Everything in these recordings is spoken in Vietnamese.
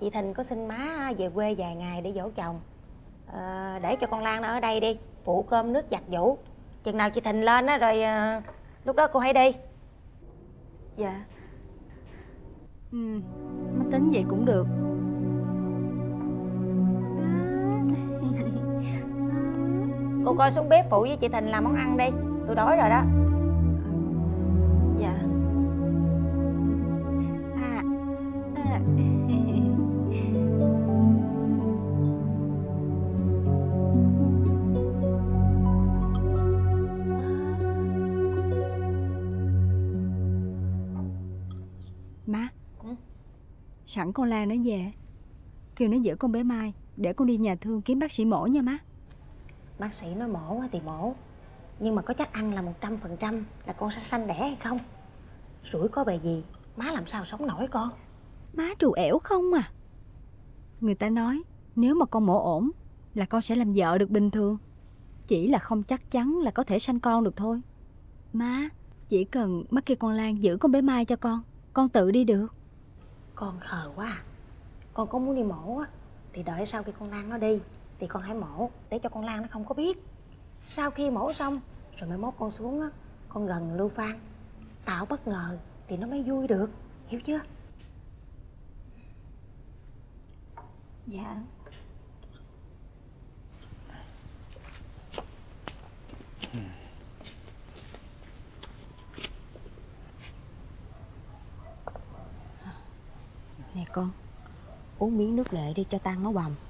chị Thìn có xin má về quê vài ngày để dỗ chồng. Để cho con Lan nó ở đây đi, phụ cơm nước giặt giũ. Chừng nào chị Thìn lên á rồi lúc đó cô hãy đi. Dạ. Má tính vậy cũng được. Cô coi xuống bếp phụ với chị Thìn làm món ăn đi, tôi đói rồi đó. Dạ. Má, sẵn con Lan nó về, kêu nó giữ con bé Mai để con đi nhà thương kiếm bác sĩ mổ nha má. Bác sĩ nói mổ thì mổ, nhưng mà có chắc ăn là 100% là con sẽ sanh đẻ hay không? Rủi có bề gì, má làm sao sống nổi con? Má trù ẻo không à. Người ta nói nếu mà con mổ ổn là con sẽ làm vợ được bình thường. Chỉ là không chắc chắn là có thể sanh con được thôi. Má, chỉ cần má kêu con Lan giữ con bé Mai cho con tự đi được. Con khờ quá à. Con có muốn đi mổ á thì đợi sau khi con Lan nó đi thì con hãy mổ, để cho con Lan nó không có biết. Sau khi mổ xong rồi mai mốt con xuống á, con gần Lưu Phan, tạo bất ngờ thì nó mới vui được, hiểu chưa? Dạ. Nè con, uống miếng nước lệ đi cho tan máu bầm.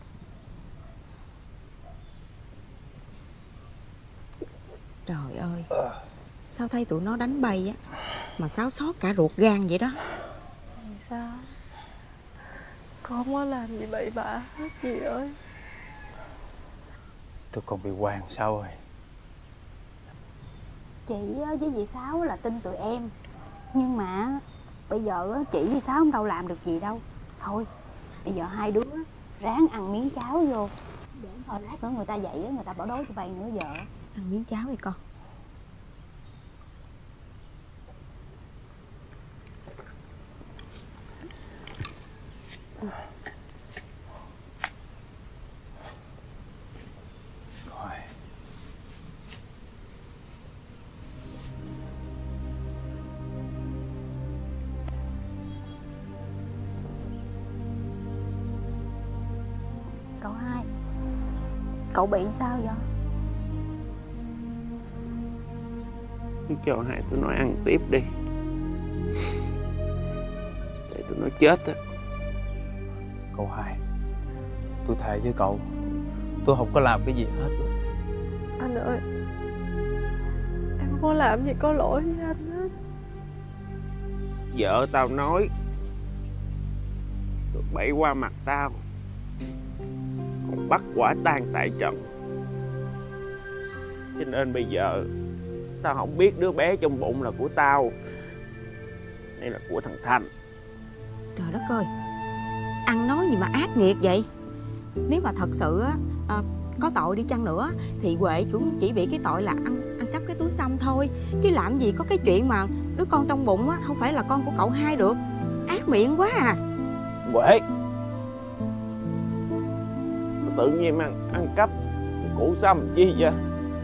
Trời ơi, sao thấy tụi nó đánh bay á mà xáo xót cả ruột gan vậy đó. Sao? Con không có làm gì bậy bạ hết dì ơi. Tôi còn bị Hoàng sao rồi? Chị với dì Sáu là tin tụi em, nhưng mà bây giờ chị với Sáu không đâu làm được gì đâu. Thôi bây giờ hai đứa ráng ăn miếng cháo vô, để thôi lát nữa người ta dậy người ta bỏ đói tụi bay nữa vợ. Ăn miếng cháo đi con. Rồi. Cậu hai, cậu bị sao vậy? Cho hai tụi nó ăn tiếp đi, để tụi nó chết á. Cậu hai, tôi thề với cậu, tôi không có làm cái gì hết. Anh ơi, em không có làm gì có lỗi với anh hết. Vợ tao nói tụi bậy qua mặt tao, còn bắt quả tang tại trận. Cho nên bây giờ tao không biết đứa bé trong bụng là của tao hay là của thằng Thành. Trời đất ơi, ăn nói gì mà ác nghiệt vậy? Nếu mà thật sự á có tội đi chăng nữa thì Huệ cũng chỉ bị cái tội là ăn cắp cái túi xăm thôi, chứ làm gì có cái chuyện mà đứa con trong bụng á không phải là con của cậu hai được. Ác miệng quá à. Huệ, tự nhiên ăn cắp củ xăm chi vậy?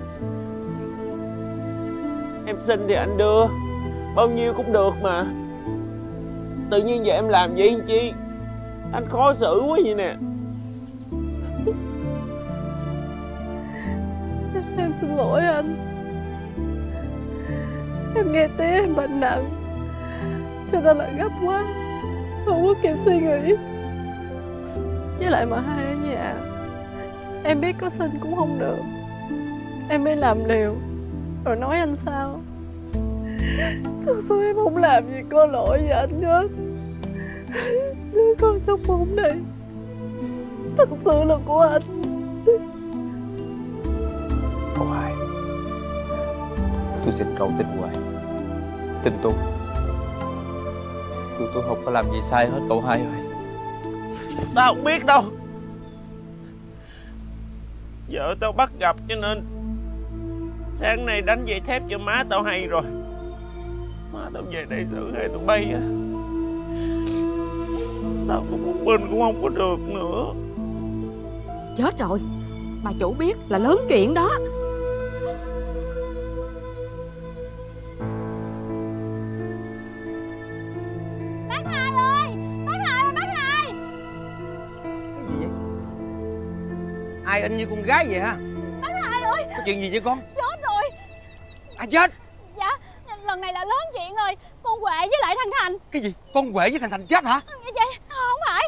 Em xin thì anh đưa, bao nhiêu cũng được mà. Tự nhiên giờ em làm vậy làm chi? Anh khó xử quá vậy nè. Em xin lỗi anh. Em nghe tiếng em bệnh nặng cho nên là gấp quá, không có kịp suy nghĩ. Với lại mà hai ở nhà, em biết có sinh cũng không được, em mới làm liều rồi nói anh sao. Thật sự em không làm gì có lỗi với anh hết. Đứa con trong bụng này thật sự là của anh. Cậu hai, tôi xin cậu tin Huệ, tin tôi. Tôi không có làm gì sai hết cậu hai ơi. Tao không biết đâu. Vợ tao bắt gặp cho nên tháng này đánh dây thép cho má tao hay rồi. Má tao về đây xử hai tụi bay á. tao cũng một mình cũng không có được nữa. Chết rồi, bà chủ biết là lớn chuyện đó. Bác Hai ơi, bác Hai, bác Hai. Cái gì vậy? Ai in như con gái vậy hả? Bác Hai ơi, Có chuyện gì vậy con? chết rồi. Ai chết? Dạ, lần này là lớn chuyện rồi. Con Huệ với lại thằng Thành. Cái gì? Con Huệ với thằng Thành chết hả? Vậy không phải.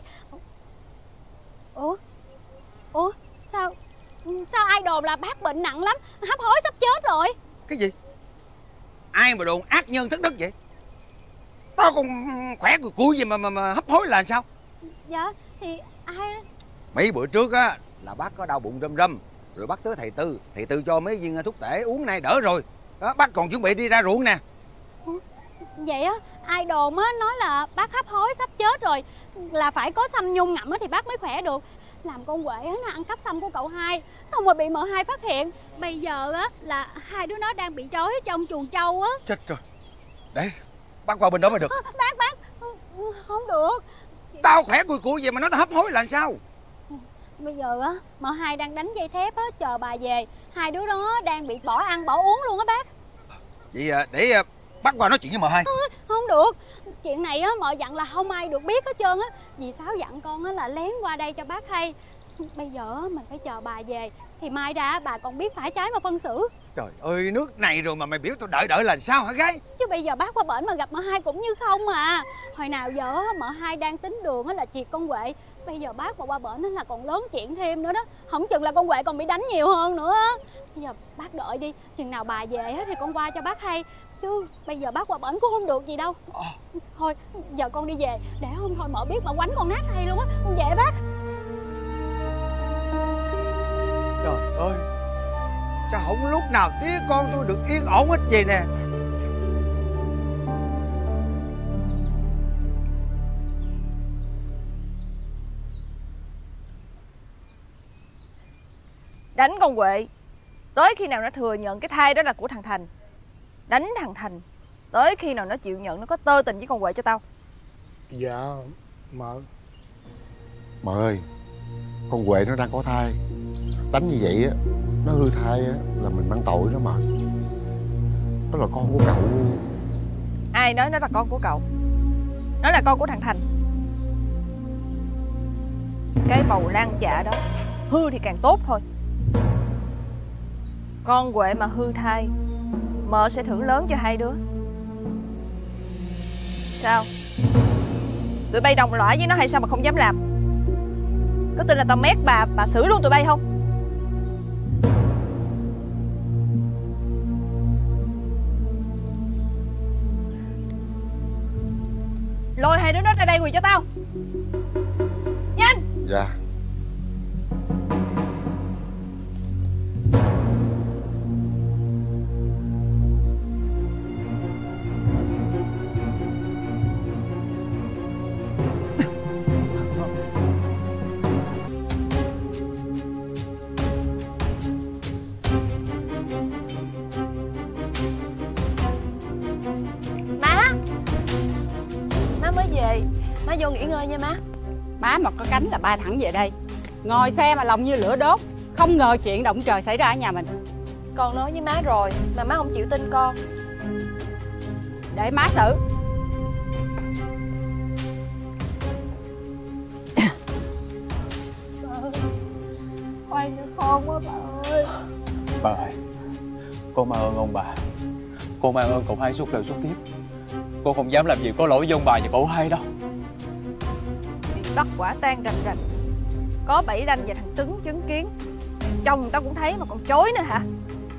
Ủa sao ai đồn là bác bệnh nặng lắm, hấp hối sắp chết rồi. Cái gì? Ai mà đồn ác nhân thất đức vậy? Tao còn khỏe cùi gì mà hấp hối là sao? Dạ thì ai... Mấy bữa trước á là bác có đau bụng râm râm, rồi bác tới thầy Tư cho mấy viên thuốc tể uống nay đỡ rồi đó. Bác còn chuẩn bị đi ra ruộng nè. Vậy á, ai đồn á nói là bác hấp hối sắp chết rồi, là phải có sâm nhung ngậm á thì bác mới khỏe được. Làm con Huệ á nó ăn cắp sâm của cậu Hai, xong rồi bị mợ Hai phát hiện. Bây giờ á là hai đứa nó đang bị trói trong chuồng trâu á. Chết rồi. Để bác qua bên đó mới được. Bác không được. Tao khỏe cùi vậy mà nó hấp hối là sao? Bây giờ á mợ Hai đang đánh dây thép á chờ bà về. Hai đứa đó đang bị bỏ ăn bỏ uống luôn á bác. Vậy để bác qua nói chuyện với mợ Hai. Không được. Chuyện này á mợ dặn là không ai được biết hết trơn á. Dì Sáu dặn con á là lén qua đây cho bác hay. Bây giờ á mình phải chờ bà về, thì mai ra bà còn biết phải trái mà phân xử. Trời ơi, nước này rồi mà mày biểu tao đợi là sao hả gái? Chứ bây giờ bác qua bển mà gặp mợ Hai cũng như không à. Hồi nào giờ á mợ Hai đang tính đường á là triệt con Huệ. Bây giờ bác mà qua bển á là còn lớn chuyện thêm nữa đó. Không chừng là con Huệ còn bị đánh nhiều hơn nữa á. Bây giờ bác đợi đi, chừng nào bà về á thì con qua cho bác hay. Chứ bây giờ bác qua bển cũng không được gì đâu. Thôi giờ con đi về, để hôm thôi mợ biết mà quánh con nát hay luôn á. Con về bác. Trời ơi, sao không lúc nào tía con tôi được yên ổn hết vậy nè. Đánh con Huệ tới khi nào nó thừa nhận cái thai đó là của thằng Thành. Đánh thằng Thành tới khi nào nó chịu nhận nó có tơ tình với con Huệ cho tao. Dạ mợ. Mợ ơi, con Huệ nó đang có thai. Đánh như vậy á, nó hư thai á là mình mang tội đó mà. Đó là con của cậu. Ai nói nó là con của cậu? Nó là con của thằng Thành. Cái bầu lan chạ đó hư thì càng tốt thôi. Con Huệ mà hư thai, mợ sẽ thưởng lớn cho hai đứa. Sao? Tụi bay đồng lõa với nó hay sao mà không dám làm? Có tin là tao mét bà xử luôn tụi bay không? Lôi hai đứa nó ra đây quỳ cho tao. Nhanh. Dạ. Má mới về, má vô nghỉ ngơi nha má. Má mà có cánh là ba thẳng về đây. Ngồi xe mà lòng như lửa đốt. Không ngờ chuyện động trời xảy ra ở nhà mình. Con nói với má rồi mà má không chịu tin con. Để má xử. Oan cho con quá bà ơi. Bà ơi, con mang ơn ông bà. Con mang ơn cậu Hai suốt đời suốt kiếp. Con không dám làm gì có lỗi với ông bà và cậu Hai đâu. Bị bắt quả tang rành rành, có Bảy Đanh và thằng Tuấn chứng kiến. Chồng tao cũng thấy mà còn chối nữa hả?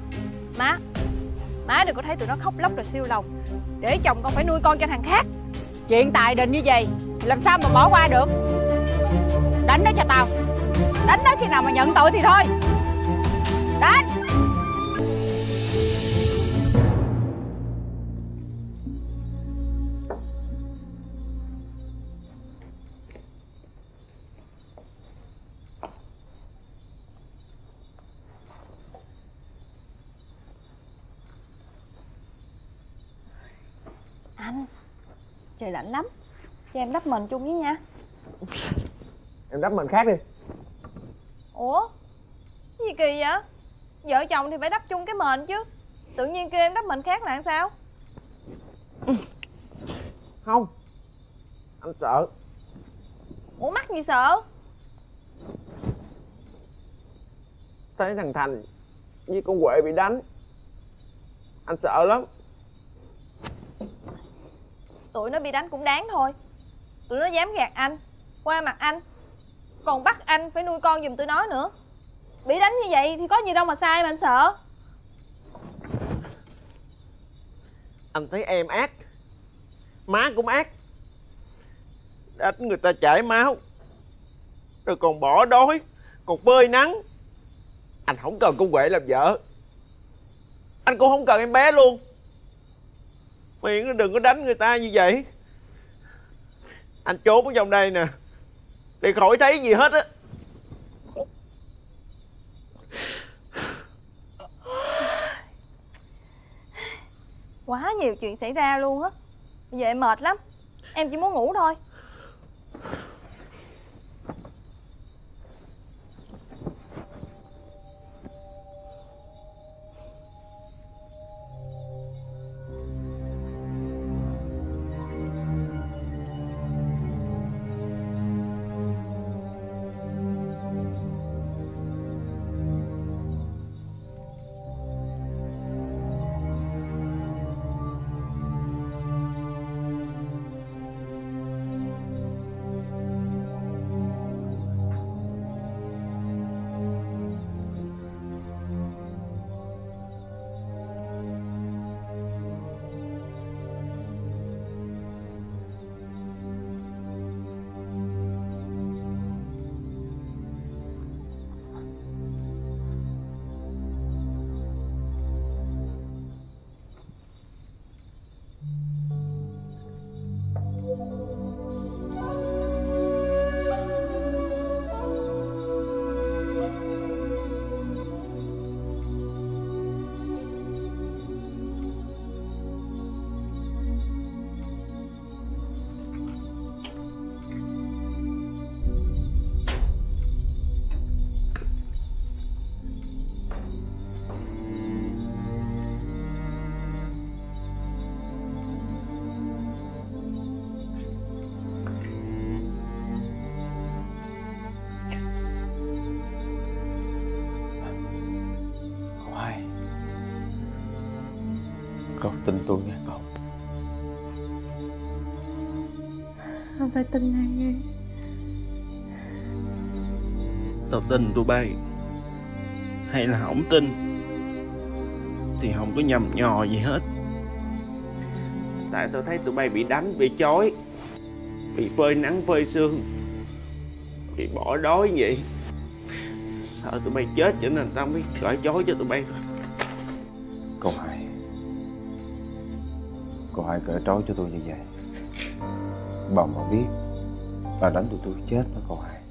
Má đừng có thấy tụi nó khóc lóc rồi siêu lòng, để chồng con phải nuôi con cho thằng khác. Chuyện tài đình như vậy làm sao mà bỏ qua được. Đánh nó cho tao. Đánh nó khi nào mà nhận tội thì thôi. Đánh. Anh, trời lạnh lắm, cho em đắp mền chung với nha. Em đắp mền khác đi. Ủa? Cái gì kỳ vậy? Vợ chồng thì phải đắp chung cái mền chứ. Tự nhiên kêu em đắp mền khác là sao? Không, anh sợ. Ủa mắc gì sợ? Thấy thằng Thành với con Huệ bị đánh, anh sợ lắm. Tụi nó bị đánh cũng đáng thôi. Tụi nó dám gạt anh, qua mặt anh, còn bắt anh phải nuôi con giùm tụi nó nữa. Bị đánh như vậy thì có gì đâu mà sai mà anh sợ. Anh thấy em ác, má cũng ác. Đánh người ta chảy máu, rồi còn bỏ đói, còn phơi nắng. Anh không cần con Huệ làm vợ, anh cũng không cần em bé luôn. Miệng nó đừng có đánh người ta như vậy. Anh trốn ở trong đây nè, để khỏi thấy gì hết á. Quá nhiều chuyện xảy ra luôn á. Bây giờ em mệt lắm, em chỉ muốn ngủ thôi. Cậu tin tôi nghe cậu. Anh phải tin anh nghe. Tao tin tụi bay hay là không tin thì không có nhầm nhò gì hết. Tại tao thấy tụi bay bị đánh, bị chói, bị phơi nắng phơi sương, bị bỏ đói vậy. Sợ tụi bay chết cho nên tao mới cởi trói cho tụi bay thôi. Cô Hai cởi trói cho tôi như vậy, bà mà biết bà đánh tôi chết đó cô Hai.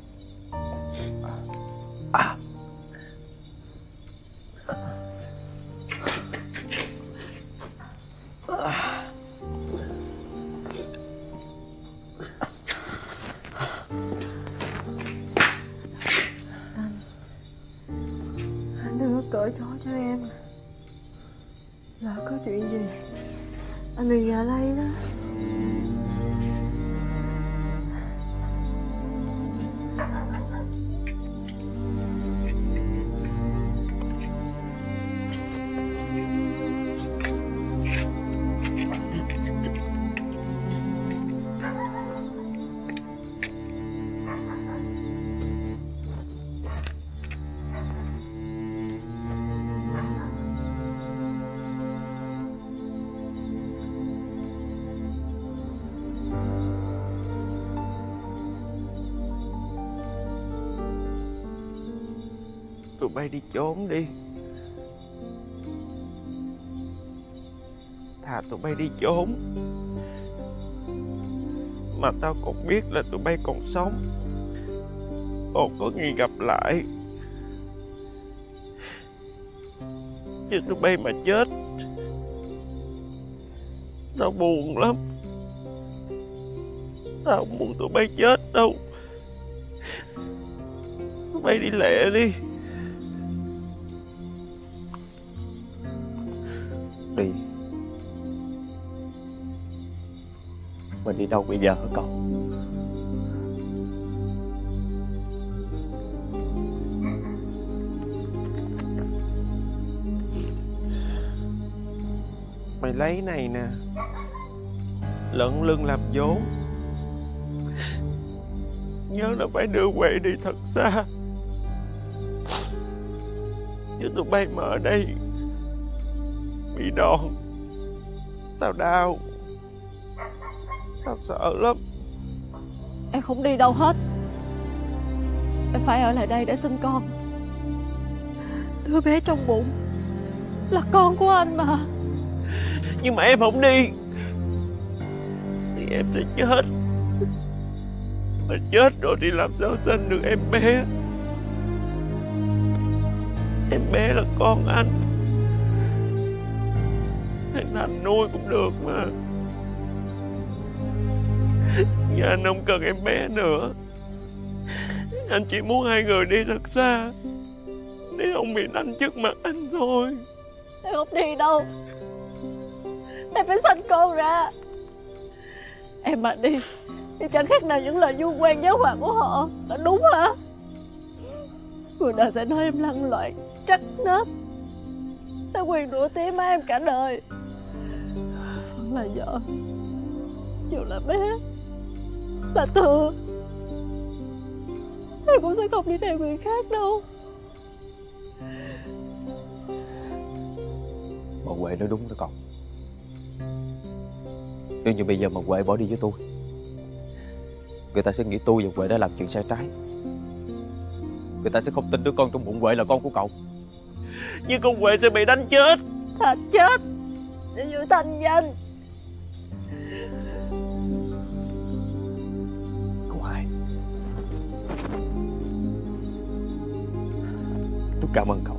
Anh đừng có cởi trói cho em. Lỡ có chuyện gì anh đừng nhà lây đó. Tụi bay đi trốn đi. Thà tụi bay đi trốn mà tao còn biết là tụi bay còn sống, còn có ngày gặp lại. Chứ tụi bay mà chết tao buồn lắm. Tao không muốn tụi bay chết đâu. Tụi bay đi lẹ đi. Đi. Mình đi đâu bây giờ hả cậu? Mày lấy này nè, lận lưng làm vốn. Nhớ là phải đưa Huệ đi thật xa, chứ tụi bay mà ở đây bị đòn, tao đau, tao sợ lắm. Em không đi đâu hết. Em phải ở lại đây để sinh con. Đứa bé trong bụng là con của anh mà. Nhưng mà em không đi thì em sẽ chết. Mà chết rồi thì làm sao sinh được em bé? Em bé là con anh. Thằng Thành nuôi cũng được mà. Giờ anh không cần em bé nữa. Anh chỉ muốn hai người đi thật xa để không bị đánh trước mặt anh thôi. Em không đi đâu. Em phải sinh con ra. Em mà đi thì chẳng khác nào những lời vu oan giáo hoàng của họ. Là đúng hả? Người đời sẽ nói em lăng loạn, trách nết, sẽ quyền rủa tía má em cả đời. Vẫn là vợ, dù là bé, là thừa, em cũng sẽ không đi theo người khác đâu. Mà Huệ nói đúng đó cậu. Nếu như bây giờ mà Huệ bỏ đi với tôi, người ta sẽ nghĩ tôi và Huệ đã làm chuyện sai trái. Người ta sẽ không tin đứa con trong bụng Huệ là con của cậu. Nhưng con Huệ sẽ bị đánh chết. Thà chết để giữ thanh danh. Cậu Hai, tôi cảm ơn cậu.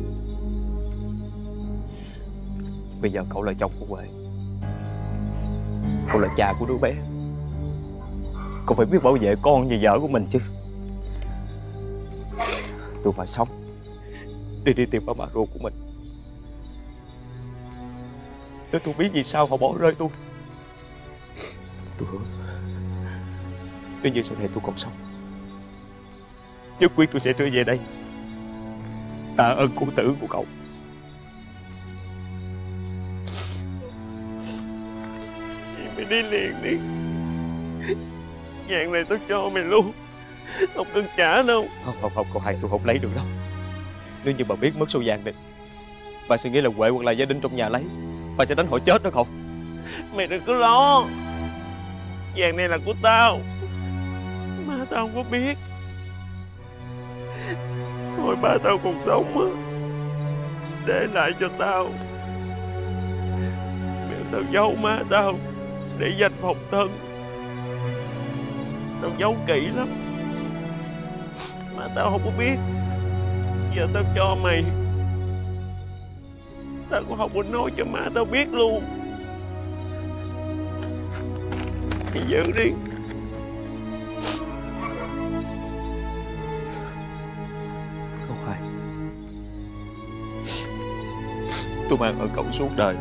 Bây giờ cậu là chồng của Huệ, cậu là cha của đứa bé. Cậu phải biết bảo vệ con như vợ của mình chứ. Tôi phải sống để đi tìm ba mẹ ruột của mình, để tôi biết vì sao họ bỏ rơi tôi. Tôi hứa nếu như sau này tôi còn sống, nhất quyết tôi sẽ trở về đây tạ ơn cô tử của cậu. Mày đi liền đi. Vàng này tao cho mày luôn, không cần trả đâu. Không, cậu Hai, tôi không lấy được đâu. Nếu như bà biết mất số vàng này, bà sẽ nghĩ là Huệ hoặc là gia đình trong nhà lấy, bà sẽ đánh họ chết đó cậu. Mày đừng có lo, vàng này là của tao. Má tao không có biết. Hồi ba tao còn sống á, để lại cho tao. Mẹ tao giấu má tao để dành phòng thân. Tao giấu kỹ lắm, mà tao không có biết. Giờ tao cho mày, tao cũng không có nói cho má tao biết luôn. Mày giữ đi. Cậu Hai, tôi mang ơn cậu suốt đời.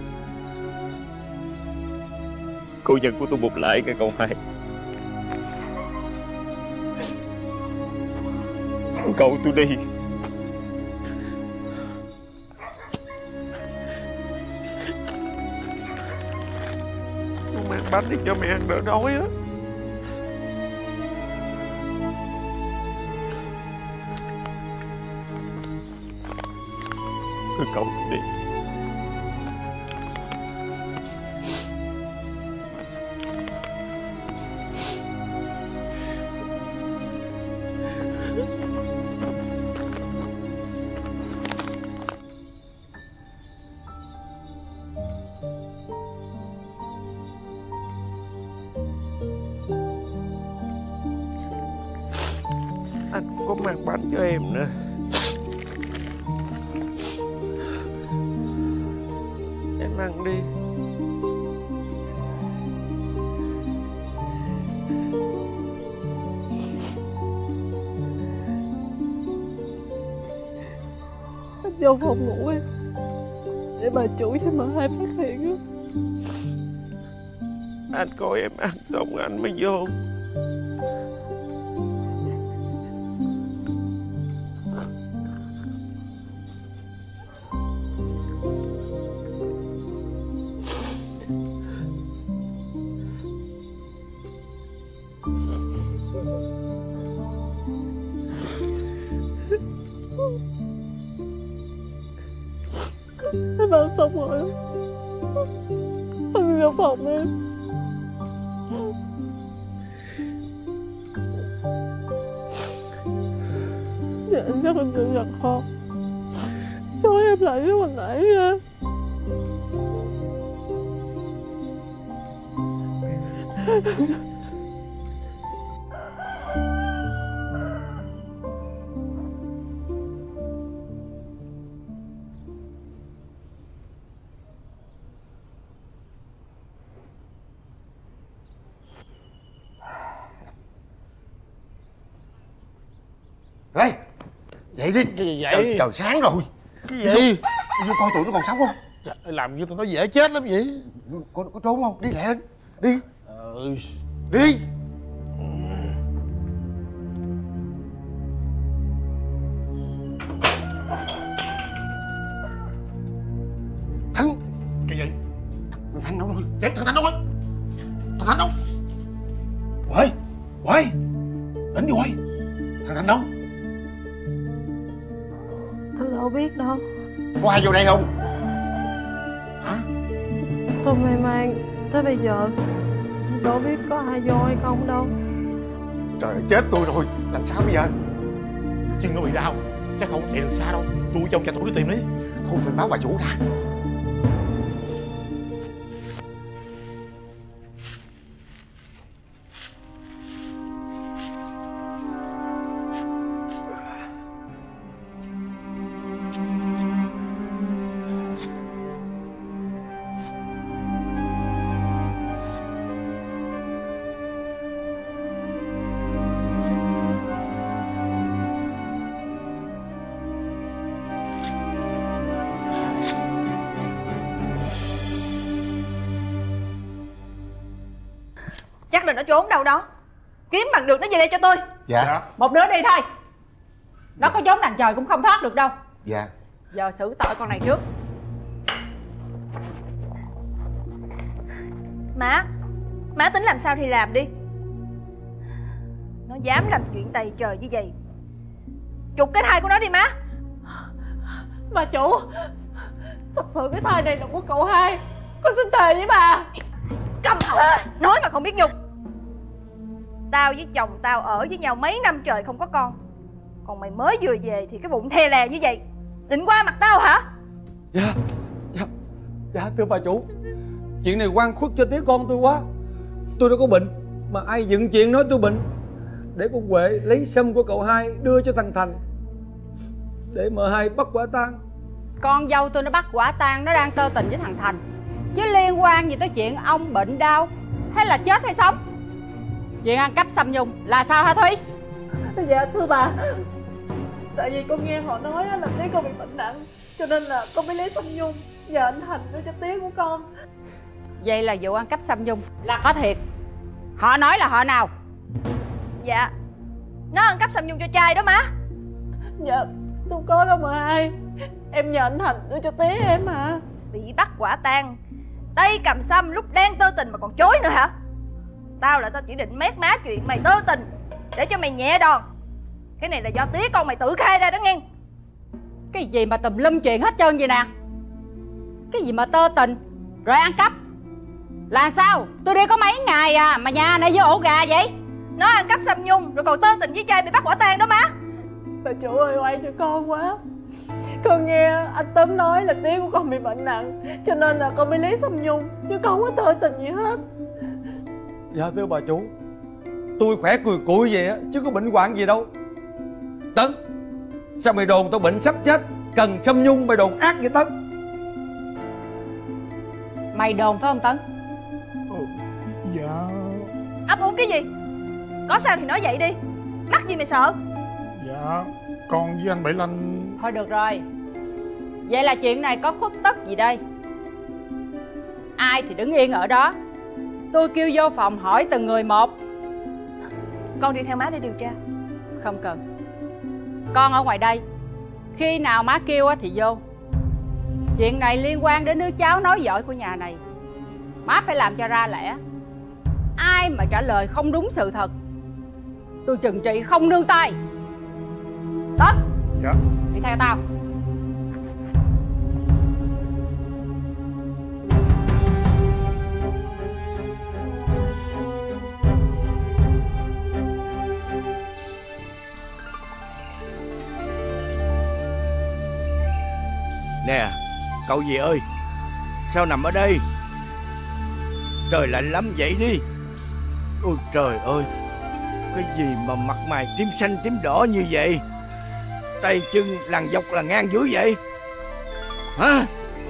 Cô nhân của tôi một lại nghe cậu Hai. Cậu tôi đi. Con mang bánh đi cho mẹ ăn đỡ đói á. Cậu đi. Anh cũng có mang bánh cho em nữa. Em ăn đi. vô phòng ngủ em để bà chủ với mợ hai phát hiện á. Anh coi em ăn xong anh mới vô. Em ăn xong rồi đó. Anh vô phòng em. Dạ chắc anh sẽ giật con. Sao em lại với hồi nãy nha. Ê, dậy đi. Cái gì vậy? Trời sáng rồi. Cái gì? Vô coi tụi nó còn sống không? Trời, làm như tụi nó dễ chết lắm vậy. Có trốn không? Đi lẹ lên. Đi. Ừ. Đi. Thắng. Cái gì? Thằng Thành đâu rồi? Thằng Thành đâu rồi? Thằng Thành đâu? Quay. Quay. Tỉnh đi quay. Thằng Thành đâu? Tôi đâu biết đâu. Có ai vô đây không? Hả? Tôi mê man tới bây giờ đâu biết có ai vô hay không đâu. Trời ơi, chết tôi rồi. Làm sao bây giờ? Chân nó bị đau. Chắc không chạy được xa đâu. Tôi với chồng cha tôi đi tìm đi. Thôi mình báo bà chủ ra. Chắc là nó trốn đâu đó. Kiếm bằng được nó về đây cho tôi. Dạ. Một đứa đi thôi. Nó có trốn đằng trời cũng không thoát được đâu. Dạ. Giờ xử tội con này trước. Má tính làm sao thì làm đi. Nó dám làm chuyện tày trời như vậy, chụp cái thai của nó đi má. Bà chủ, thật sự cái thai này là của cậu hai. Con xin thề với bà. Câm họng, nói mà không biết nhục. Tao với chồng tao ở với nhau mấy năm trời không có con, còn mày mới vừa về thì cái bụng thè lè như vậy, định qua mặt tao hả? Dạ thưa bà chủ, chuyện này oan khuất cho tía con tôi quá. Tôi đâu có bệnh mà ai dựng chuyện nói tôi bệnh, để con Huệ lấy sâm của cậu hai đưa cho thằng Thành để mợ hai bắt quả tang. Con dâu tôi nó bắt quả tang nó đang tơ tình với thằng Thành, chứ liên quan gì tới chuyện ông bệnh đau hay là chết hay sống? Chuyện ăn cắp Sâm Nhung là sao hả Thúy? Dạ thưa bà, tại vì con nghe họ nói là tía con bị bệnh nặng, cho nên là con mới lấy Sâm Nhung nhờ anh Thành đưa cho tía của con. Vậy là vụ ăn cắp Sâm Nhung là có thiệt? Họ nói là họ nào? Dạ, nó ăn cắp Sâm Nhung cho trai đó má. Dạ không có đâu mà ai, em nhờ anh Thành đưa cho tía em mà. Bị bắt quả tang, tay cầm sâm lúc đang tơ tình mà còn chối nữa hả? Tao chỉ định mét má chuyện mày tơ tình để cho mày nhẹ đòn. Cái này là do tía con mày tự khai ra đó nghe. Cái gì mà tùm lum chuyện hết trơn vậy nè? Cái gì mà tơ tình rồi ăn cắp? Là sao? Tôi đi có mấy ngày à mà nhà này vô ổ gà vậy? Nó ăn cắp Sâm Nhung rồi còn tơ tình với trai bị bắt quả tang đó má. Bà chủ ơi, oan cho con quá. Con nghe anh Tấm nói là tía của con bị bệnh nặng, cho nên là con mới lấy Sâm Nhung, chứ con không có tơ tình gì hết. Dạ thưa bà chủ, tôi khỏe cùi cụi vậy á, chứ có bệnh hoạn gì đâu. Tấn, sao mày đồn tao bệnh sắp chết, cần Sâm Nhung mày đồn ác vậy Tấn? Mày đồn phải không Tấn? Dạ. Ấp úng cái gì? Có sao thì nói vậy đi, mắc gì mày sợ? Dạ, con với anh Bảy Lanh. Thôi được rồi, Vậy là chuyện này có khuất tất gì đây? Ai thì đứng yên ở đó. Tôi kêu vô phòng hỏi từng người một. Con đi theo má để điều tra. Không cần. Con ở ngoài đây. Khi nào má kêu thì vô. Chuyện này liên quan đến đứa cháu nói giỏi của nhà này. Má phải làm cho ra lẽ. Ai mà trả lời không đúng sự thật, tôi trừng trị không nương tay. Tất. Dạ. Đi theo tao. Nè, cậu gì ơi, sao nằm ở đây? Trời lạnh lắm, dậy đi. Ôi trời ơi, cái gì mà mặt mày tím xanh tím đỏ như vậy? Tay chân lằn dọc là ngang dưới vậy? Hả?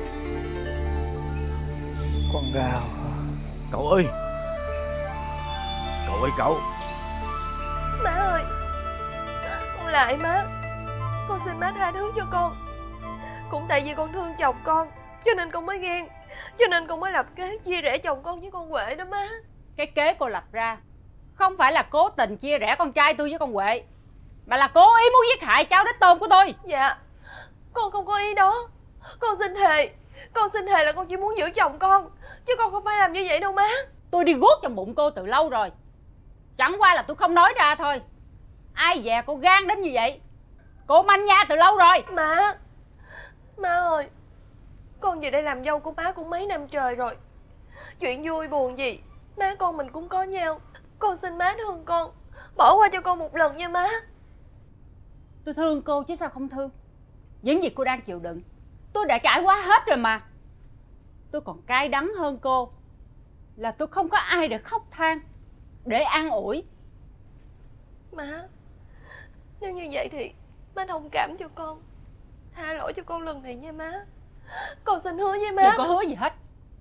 Con gào. Cậu ơi, cậu ơi cậu. Má ơi, con lại má. Con xin má tha thứ cho con. Cũng tại vì con thương chồng con, cho nên con mới ghen, cho nên con mới lập kế chia rẽ chồng con với con Huệ đó má. Cái kế cô lập ra không phải là cố tình chia rẽ con trai tôi với con Huệ, mà là cố ý muốn giết hại cháu đích tôn của tôi. Dạ, con không có ý đó. Con xin thề là con chỉ muốn giữ chồng con, chứ con không phải làm như vậy đâu má. Tôi đi guốc trong bụng cô từ lâu rồi, chẳng qua là tôi không nói ra thôi. Ai dè cô gan đến như vậy? Cô manh nha từ lâu rồi. Má ơi, con về đây làm dâu của má cũng mấy năm trời rồi. Chuyện vui buồn gì má con mình cũng có nhau. Con xin má thương con, bỏ qua cho con một lần nha má. Tôi thương cô chứ sao không thương. Những gì cô đang chịu đựng tôi đã trải qua hết rồi mà. Tôi còn cay đắng hơn cô là tôi không có ai để khóc than, để an ủi. Má, nếu như vậy thì má thông cảm cho con, tha lỗi cho con lần này nha má. Con xin hứa với má. Đừng có hứa gì hết.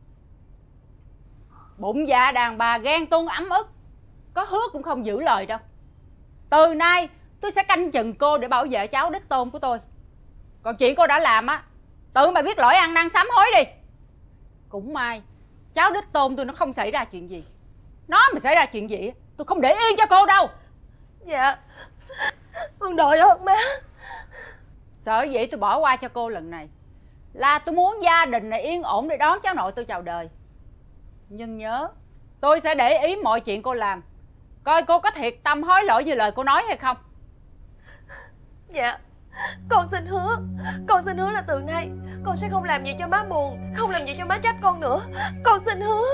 Bụng dạ đàn bà ghen tuông ấm ức, có hứa cũng không giữ lời đâu. Từ nay tôi sẽ canh chừng cô để bảo vệ cháu đích tôn của tôi. Còn chuyện cô đã làm á, tự mà biết lỗi ăn năn sám hối đi. Cũng may cháu đích tôn tôi nó không xảy ra chuyện gì. Nó mà xảy ra chuyện gì tôi không để yên cho cô đâu. Dạ, con đội ơn má. Sở dĩ tôi bỏ qua cho cô lần này là tôi muốn gia đình này yên ổn để đón cháu nội tôi chào đời. Nhưng nhớ, tôi sẽ để ý mọi chuyện cô làm, coi cô có thiệt tâm hối lỗi như lời cô nói hay không. Dạ, con xin hứa là từ nay con sẽ không làm gì cho má buồn, không làm gì cho má trách con nữa. Con xin hứa.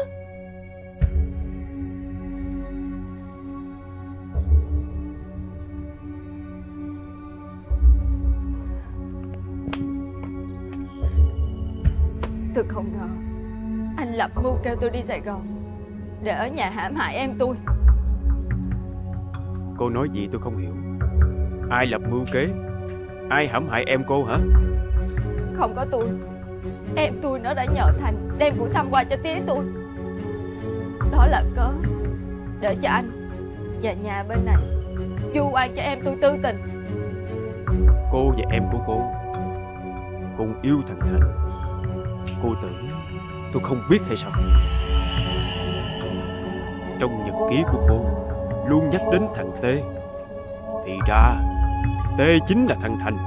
Tôi không ngờ anh lập mưu kêu tôi đi Sài Gòn để ở nhà hãm hại em tôi. Cô nói gì tôi không hiểu. Ai lập mưu kế? Ai hãm hại em cô hả? Không có tôi. Em tôi nó đã nhờ Thành đem củ sâm qua cho tía tôi. Đó là cớ để cho anh và nhà bên này chu oan cho em tôi tư tình. Cô và em của cô cùng yêu thằng Thành. Cô tưởng tôi không biết hay sao? Trong nhật ký của cô luôn nhắc đến thằng Tê. Thì ra Tê chính là thằng Thành.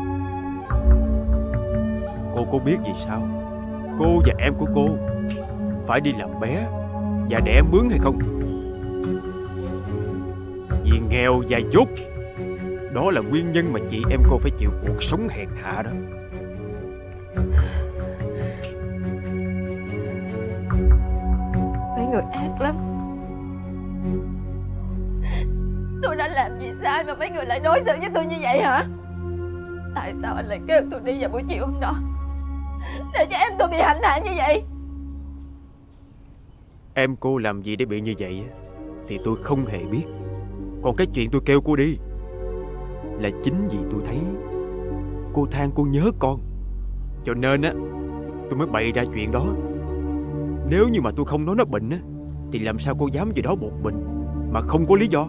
Cô có biết vì sao cô và em của cô phải đi làm bé và đẻ mướn hay không? Vì nghèo và dốt. Đó là nguyên nhân mà chị em cô phải chịu cuộc sống hèn hạ đó. Mấy người ác lắm. Tôi đã làm gì sai mà mấy người lại đối xử với tôi như vậy hả? Tại sao anh lại kêu tôi đi vào buổi chiều hôm đó để cho em tôi bị hành hạ như vậy? Em cô làm gì để bị như vậy thì tôi không hề biết. Còn cái chuyện tôi kêu cô đi là chính vì tôi thấy cô than cô nhớ con, cho nên á tôi mới bày ra chuyện đó. Nếu như mà tôi không nói nó bệnh á thì làm sao cô dám về đó một mình mà không có lý do?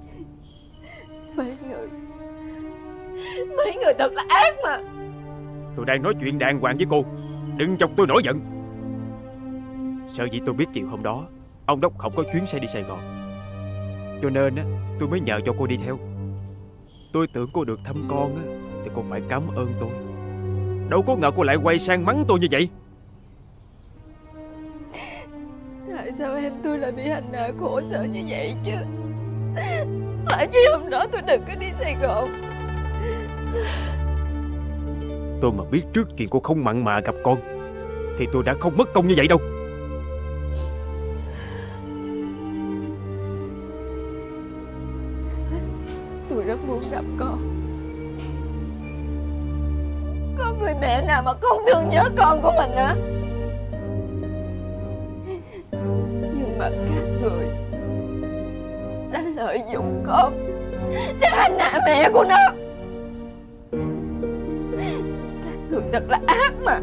Mấy người thật là ác mà. Tôi đang nói chuyện đàng hoàng với cô, đừng chọc tôi nổi giận. Sở dĩ tôi biết chiều hôm đó ông Đốc không có chuyến xe đi Sài Gòn, cho nên tôi mới nhờ cho cô đi theo. Tôi tưởng cô được thăm con thì cô phải cảm ơn tôi. Đâu có ngờ cô lại quay sang mắng tôi như vậy. Tại sao em tôi lại bị hành hạ khổ sở như vậy chứ? Tại vì hôm đó tôi đừng có đi Sài Gòn. Tôi mà biết trước chuyện cô không mặn mà gặp con thì tôi đã không mất công như vậy đâu. Tôi rất muốn gặp con. Có người mẹ nào mà không thương nhớ con của mình hả? Nhưng mà các người đã lợi dụng con để hành hạ mẹ của nó. Các người thật là ác mà.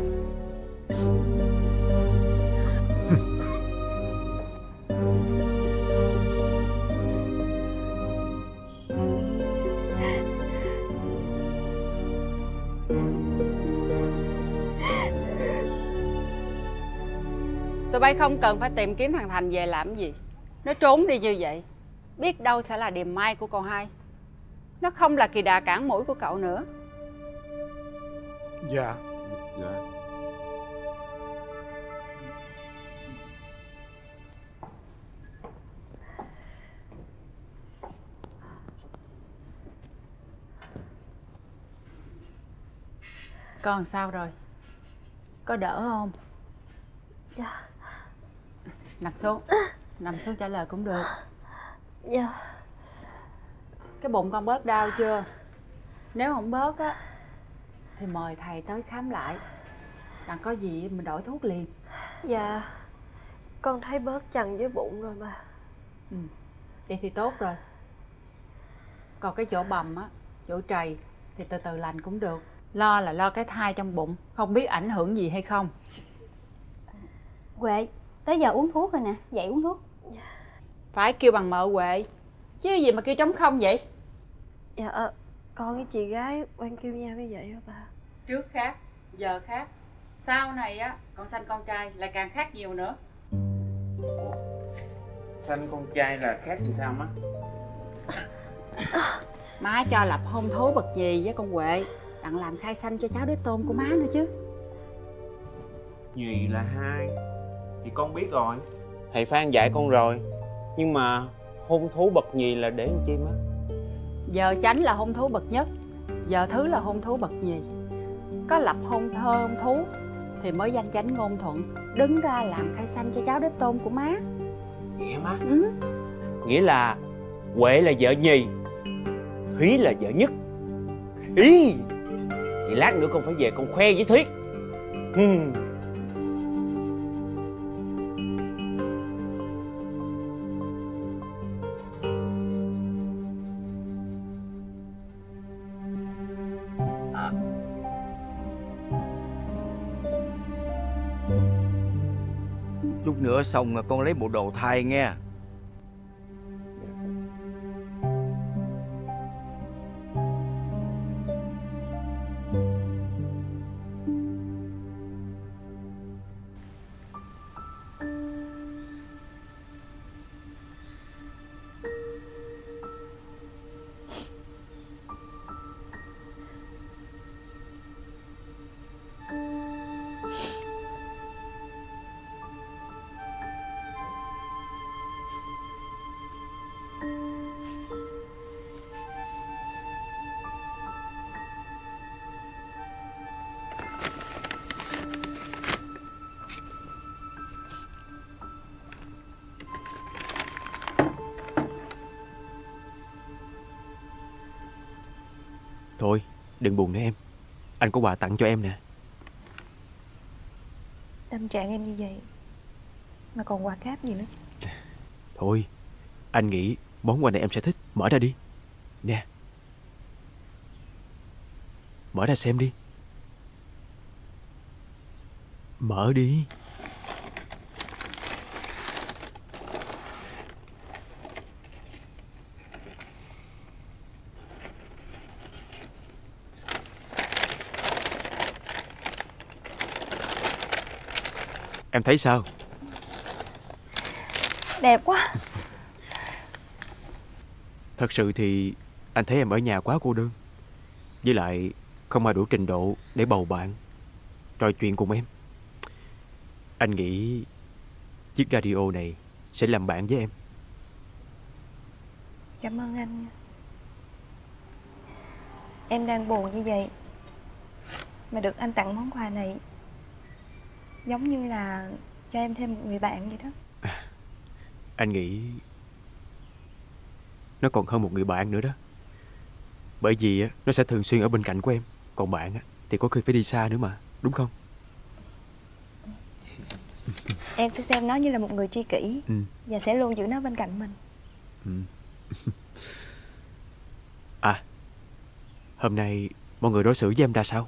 Tụi bay không cần phải tìm kiếm thằng Thành về làm gì. Nó trốn đi như vậy, biết đâu sẽ là điềm mai của cậu hai. Nó không là kỳ đà cản mũi của cậu nữa. Dạ. Dạ. Con sao rồi? Có đỡ không? Dạ. Nằm xuống trả lời cũng được. Dạ. Cái bụng con bớt đau chưa? Nếu không bớt á thì mời thầy tới khám lại. Đặng có gì mình đổi thuốc liền. Dạ. Con thấy bớt chằn với bụng rồi mà. Vậy thì tốt rồi. Còn cái chỗ bầm á, chỗ trầy thì từ từ lành cũng được. Lo là lo cái thai trong bụng, không biết ảnh hưởng gì hay không. Huệ, tới giờ uống thuốc rồi nè, dậy uống thuốc. Phải kêu bằng mợ Huệ, chứ gì mà kêu trống không vậy? Dạ, con với chị gái quen kêu nhau như vậy hả bà? Trước khác, giờ khác. Sau này á, con sanh con trai lại càng khác nhiều nữa. Sanh con trai là khác thì sao má? Má cho lập hôn thú bậc nhì với con Huệ, đặng làm khai sanh cho cháu đứa tôn của má nữa chứ. Nhì là 2 thì con biết rồi. Thầy Phan dạy con rồi. Nhưng mà hôn thú bậc nhì là để làm chi má? Giờ chánh là hôn thú bậc nhất, giờ thứ là hôn thú bậc nhì. Có lập hôn thơ hôn thú thì mới danh chánh ngôn thuận, đứng ra làm khai sanh cho cháu đích tôn của má. Nghĩa má? Nghĩa là Huệ là vợ nhì, Thúy là vợ nhất. Ý, thì lát nữa con phải về con khoe với Thúy. Chút nữa xong con lấy bộ đồ thay nghe. Thôi, đừng buồn nữa em. Anh có quà tặng cho em nè. Tâm trạng em như vậy mà còn quà cáp gì nữa. Thôi, anh nghĩ món quà này em sẽ thích. Mở ra đi. Nè. Mở ra xem đi. Mở đi. Em thấy sao? Đẹp quá. Thật sự thì anh thấy em ở nhà quá cô đơn. Với lại không ai đủ trình độ để bầu bạn, trò chuyện cùng em. Anh nghĩ chiếc radio này sẽ làm bạn với em. Cảm ơn anh nha. Em đang buồn như vậy mà được anh tặng món quà này, giống như là cho em thêm một người bạn vậy đó. Anh nghĩ nó còn hơn một người bạn nữa đó. Bởi vì nó sẽ thường xuyên ở bên cạnh của em. Còn bạn thì có khi phải đi xa nữa mà, đúng không? Em sẽ xem nó như là một người tri kỷ, và sẽ luôn giữ nó bên cạnh mình. À, hôm nay mọi người đối xử với em ra sao?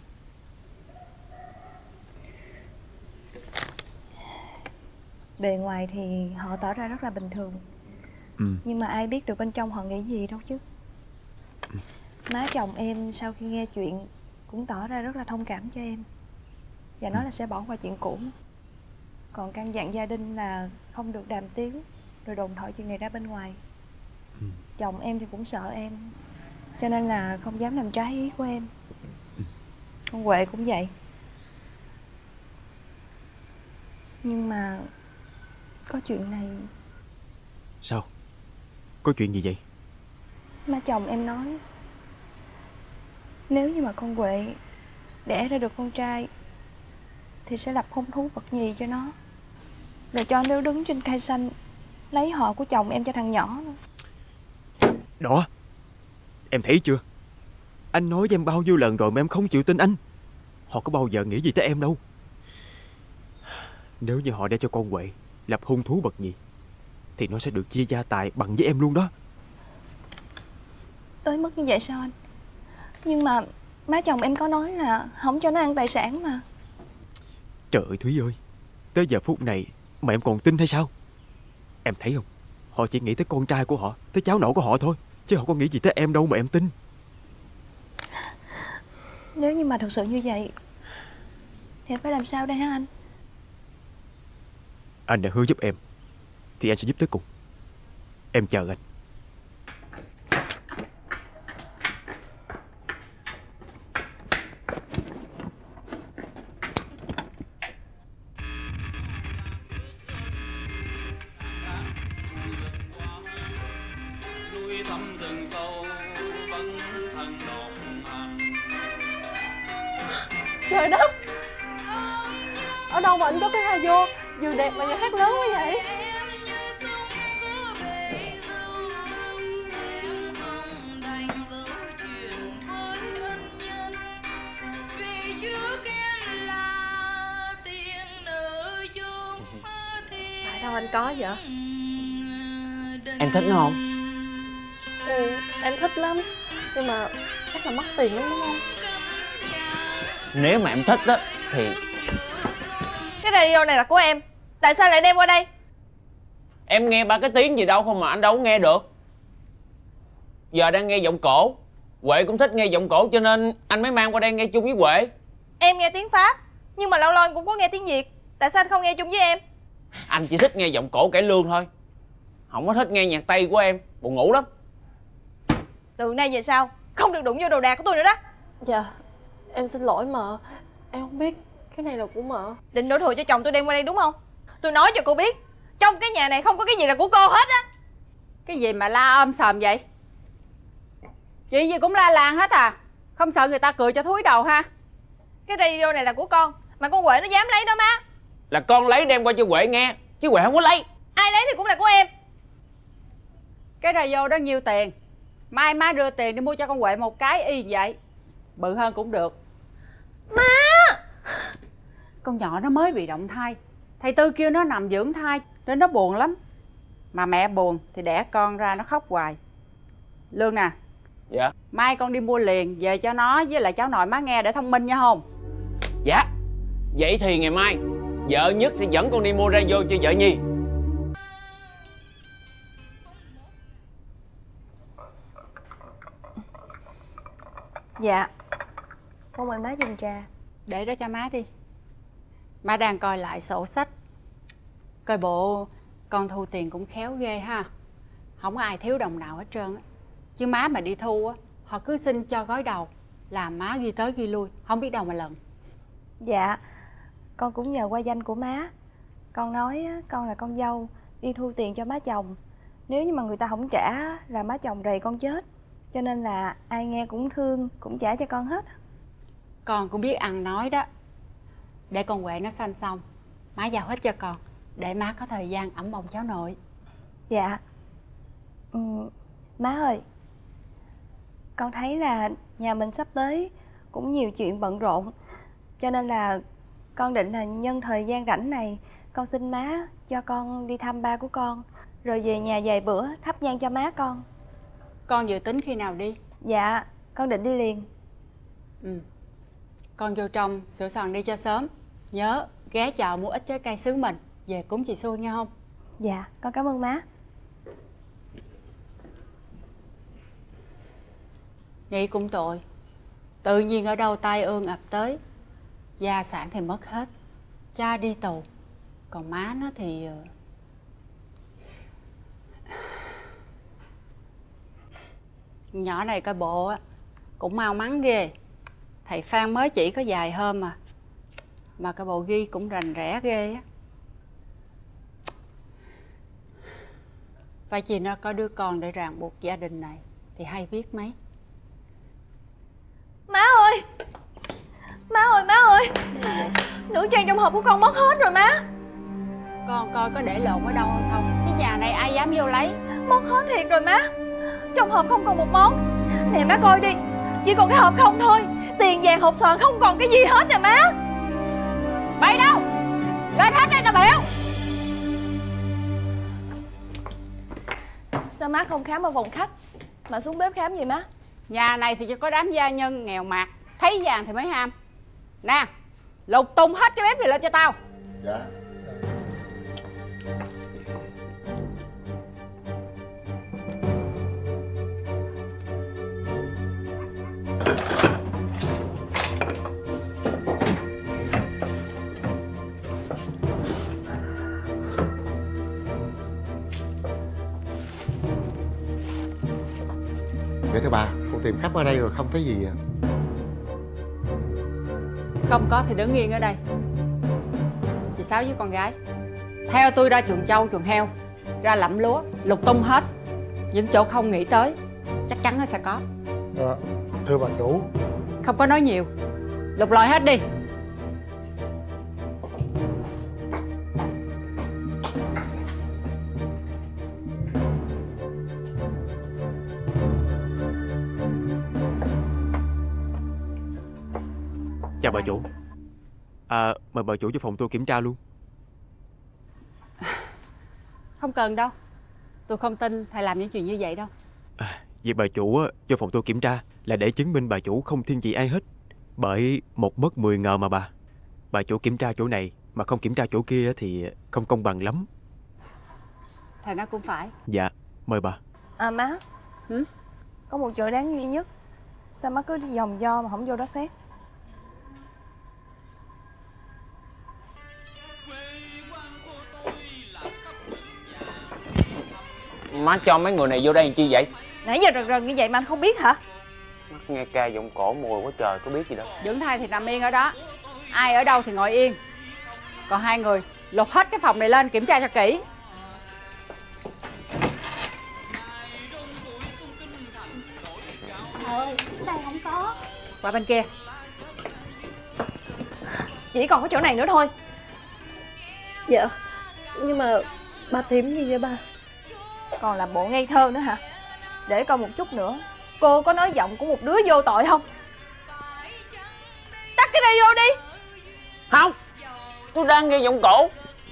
Bề ngoài thì họ tỏ ra rất là bình thường, nhưng mà ai biết được bên trong họ nghĩ gì đâu chứ. Má chồng em sau khi nghe chuyện cũng tỏ ra rất là thông cảm cho em, và nói là sẽ bỏ qua chuyện cũ. Còn căn dặn gia đình là không được đàm tiếu rồi đồn thổi chuyện này ra bên ngoài. Chồng em thì cũng sợ em, cho nên là không dám làm trái ý của em. Con Huệ cũng vậy. Nhưng mà có chuyện này. Sao? Có chuyện gì vậy? Má chồng em nói nếu như mà con Huệ đẻ ra được con trai thì sẽ lập hôn thú bậc nhì cho nó, rồi cho nó đứng trên cây xanh lấy họ của chồng em cho thằng nhỏ nữa. Đó, em thấy chưa? Anh nói với em bao nhiêu lần rồi mà em không chịu tin anh. Họ có bao giờ nghĩ gì tới em đâu. Nếu như họ để cho con Huệ lập hôn thú bậc nhì thì nó sẽ được chia gia tài bằng với em luôn đó. Tới mức như vậy sao anh? Nhưng mà má chồng em có nói là không cho nó ăn tài sản mà. Trời ơi Thúy ơi, tới giờ phút này mà em còn tin hay sao? Em thấy không, họ chỉ nghĩ tới con trai của họ, tới cháu nội của họ thôi, chứ họ có nghĩ gì tới em đâu mà em tin. Nếu như mà thật sự như vậy thì em phải làm sao đây hả anh? Anh đã hứa giúp em thì anh sẽ giúp tới cùng. Em chờ anh. Trời đất, ở đâu mà anh có cái radio vừa đẹp mà vừa hát lớn quá vậy? Tại đâu anh có vậy? Em thích nó không? Ừ, em thích lắm, nhưng mà chắc là mất tiền lắm đúng không? Nếu mà em thích á thì Cái radio này là của em, tại sao lại đem qua đây? em nghe ba cái tiếng gì đâu không mà anh đâu có nghe được. Giờ đang nghe giọng cổ, Huệ cũng thích nghe giọng cổ cho nên anh mới mang qua đây nghe chung với Huệ. Em nghe tiếng Pháp, nhưng mà lâu lâu em cũng có nghe tiếng Việt. Tại sao anh không nghe chung với em? Anh chỉ thích nghe giọng cổ cải lương thôi, không có thích nghe nhạc Tây của em, buồn ngủ lắm. Từ nay về sau không được đụng vô đồ đạc của tôi nữa đó. Dạ, em xin lỗi mợ, em không biết cái này là của mợ. Định đổ thừa cho chồng tôi đem qua đây đúng không? Tôi nói cho cô biết, trong cái nhà này không có cái gì là của cô hết á. Cái gì mà la om sòm vậy? Chuyện gì cũng la làng hết à? Không sợ người ta cười cho thúi đầu ha? Cái radio này là của con, mà con Huệ nó dám lấy đó má. Là con lấy đem qua cho Huệ nghe, chứ Huệ không có lấy. Ai lấy thì cũng là của em. Cái radio đó nhiêu tiền? Mai má đưa tiền đi mua cho con Huệ một cái y vậy. Bự hơn cũng được. Má! Con nhỏ nó mới bị động thai, thầy Tư kêu nó nằm dưỡng thai nên nó buồn lắm. Mà mẹ buồn thì đẻ con ra nó khóc hoài. Lương nè. Dạ. Mai con đi mua liền về cho nó với lại cháu nội má nghe để thông minh nha không? Dạ. Vậy thì ngày mai vợ Nhất sẽ dẫn con đi mua radio cho vợ Nhi. Dạ. Con mời má dùng trà. Để đó cho má đi. Má đang coi lại sổ sách Coi bộ con thu tiền cũng khéo ghê ha. Không có ai thiếu đồng nào hết trơn á. Chứ má mà đi thu á, họ cứ xin cho gói đầu, làm má ghi tới ghi lui, không biết đâu mà lần. Dạ, con cũng nhờ qua danh của má. Con nói con là con dâu đi thu tiền cho má chồng. Nếu như mà người ta không trả là má chồng rầy con chết. Cho nên là ai nghe cũng thương, cũng trả cho con hết. Con cũng biết ăn nói đó. Để con Huệ nó sanh xong, má giao hết cho con, để má có thời gian ẵm bồng cháu nội. Dạ. Má ơi, con thấy là nhà mình sắp tới cũng nhiều chuyện bận rộn. Cho nên là con định là nhân thời gian rảnh này, con xin má cho con đi thăm ba của con, rồi về nhà vài bữa thắp nhang cho má con. Con dự tính khi nào đi? Dạ, con định đi liền. Con vô trong sửa soạn đi cho sớm. Nhớ ghé chợ mua ít trái cây xứ mình về cúng chị Xuân nghe không? Dạ, con cảm ơn má. Nghĩ cũng tội. Tự nhiên ở đâu tai ương ập tới, gia sản thì mất hết, cha đi tù, còn má nó thì... Nhỏ này coi bộ á cũng mau mắn ghê. Thầy Phan mới chỉ có vài hôm mà cái bộ ghi cũng rành rẽ ghê á. Phải chi nó có đứa con để ràng buộc gia đình này thì hay biết mấy. Má ơi! Má ơi, má ơi! Nữ trang trong hộp của con mất hết rồi má. Con coi có để lộn ở đâu hay không? Cái nhà này ai dám vô lấy? Mất hết thiệt rồi má. Trong hộp không còn một món. Nè má coi đi, chỉ còn cái hộp không thôi. Tiền vàng hộp xoàn không còn cái gì hết nè má. Bay đâu? Lên hết đây tao biểu. Sao má không khám ở phòng khách mà xuống bếp khám vậy má? Nhà này thì chỉ có đám gia nhân nghèo mạt, thấy vàng thì mới ham. Nè, lục tung hết cái bếp này lên cho tao. Dạ. Dạ thưa bà, con tìm khắp ở đây rồi không thấy gì à? Không có thì đứng yên ở đây. Chị Sáu với con gái theo tôi ra chuồng trâu, chuồng heo, ra lẫm lúa, lục tung hết những chỗ không nghĩ tới, chắc chắn nó sẽ có. Dạ, thưa bà chủ. Không có nói nhiều, lục lọi hết đi. Chào bà chủ. Mời bà chủ cho phòng tôi kiểm tra luôn. Không cần đâu. Tôi không tin thầy làm những chuyện như vậy đâu. Việc bà chủ cho phòng tôi kiểm tra là để chứng minh bà chủ không thiên vị ai hết. Bởi một mất 10 ngờ mà bà. Bà chủ kiểm tra chỗ này mà không kiểm tra chỗ kia thì không công bằng lắm. Thầy nói cũng phải. Dạ, mời bà. Má. Có một chỗ đáng duy nhất. Sao má cứ đi vòng vo mà không vô đó xét? Má cho mấy người này vô đây làm chi vậy? Nãy giờ rần rần như vậy mà anh không biết hả? Mắt nghe ca giọng cổ mùi quá trời, có biết gì đâu. Dưỡng thai thì nằm yên ở đó, ai ở đâu thì ngồi yên. Còn hai người lục hết cái phòng này lên kiểm tra cho kỹ. Ơi, đây không có. Qua bên kia. Chỉ còn có chỗ này nữa thôi. Dạ, nhưng mà ba tìm gì vậy ba? Còn làm bộ ngây thơ nữa hả? Để coi một chút nữa cô có nói giọng của một đứa vô tội không? Tắt cái radio đi. Không, tôi đang nghe giọng cổ.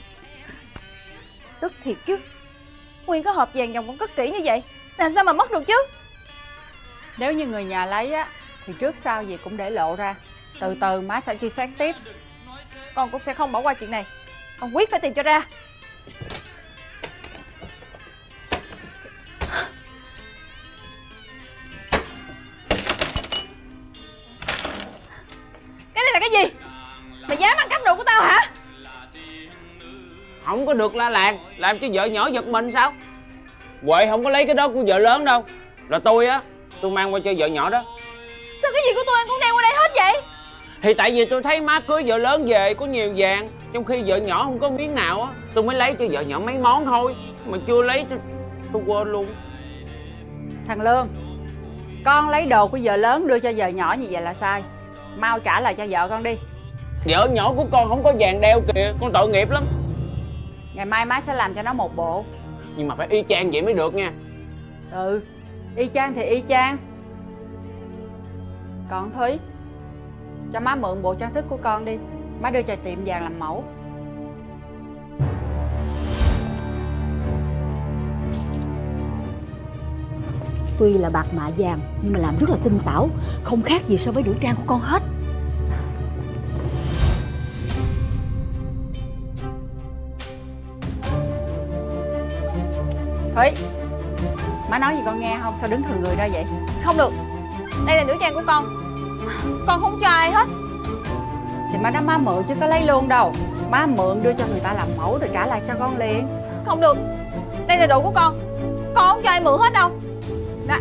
Tức thiệt chứ. Nguyên cái hộp vàng dòng còn cất kỹ như vậy, làm sao mà mất được chứ? Nếu như người nhà lấy á thì trước sau gì cũng để lộ ra. Từ từ má sẽ truy xét tiếp. Con cũng sẽ không bỏ qua chuyện này. Con quyết phải tìm cho ra. Cái này là cái gì? Mày dám ăn cắp đồ của tao hả? Không có được la làng, làm cho vợ nhỏ giật mình sao? Huệ không có lấy cái đó của vợ lớn đâu. Là tôi á, tôi mang qua cho vợ nhỏ đó. Sao cái gì của tôi anh cũng đem qua đây hết vậy? Thì tại vì tôi thấy má cưới vợ lớn về có nhiều vàng, trong khi vợ nhỏ không có miếng nào á. Tôi mới lấy cho vợ nhỏ mấy món thôi. Mà chưa lấy tôi quên luôn. Thằng Lương, con lấy đồ của vợ lớn đưa cho vợ nhỏ như vậy là sai. Mau trả lại cho vợ con đi. Vợ nhỏ của con không có vàng đeo kìa, con tội nghiệp lắm. Ngày mai má sẽ làm cho nó một bộ. Nhưng mà phải y chang vậy mới được nha. Ừ, y chang thì y chang. Còn Thúy, cho má mượn bộ trang sức của con đi. Má đưa cho tiệm vàng làm mẫu. Tuy là bạc mạ vàng nhưng mà làm rất là tinh xảo, không khác gì so với nữ trang của con hết. Thúy, má nói gì con nghe không? Sao đứng thừ người ra vậy? Không được, đây là nữ trang của con không cho ai hết. Thì má nói má mượn chứ có lấy luôn đâu. Má mượn đưa cho người ta làm mẫu rồi trả lại cho con liền. Không được, đây là đồ của con không cho ai mượn hết đâu. Đó.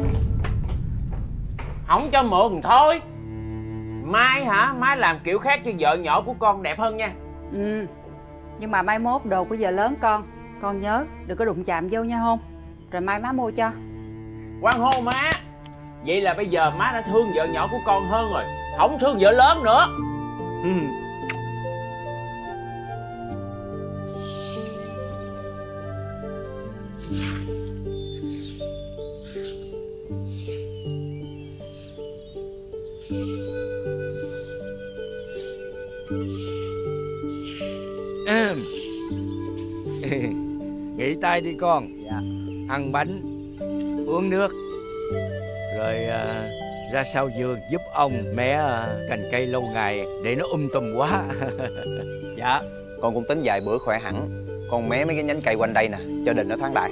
Không cho mượn thôi. Mai hả? Mai làm kiểu khác cho vợ nhỏ của con đẹp hơn nha. Ừ, nhưng mà mai mốt đồ của vợ lớn con nhớ đừng có đụng chạm vô nha không? Rồi mai má mua cho. Quan hô má. Vậy là bây giờ má đã thương vợ nhỏ của con hơn rồi, không thương vợ lớn nữa. Nghỉ tay đi con. Dạ. Ăn bánh, uống nước, rồi ra sau vườn giúp ông mé cành cây lâu ngày để nó tùm quá. Dạ, con cũng tính vài bữa khỏe hẳn. Con mé mấy cái nhánh cây quanh đây nè, cho đình nó thoáng đãng.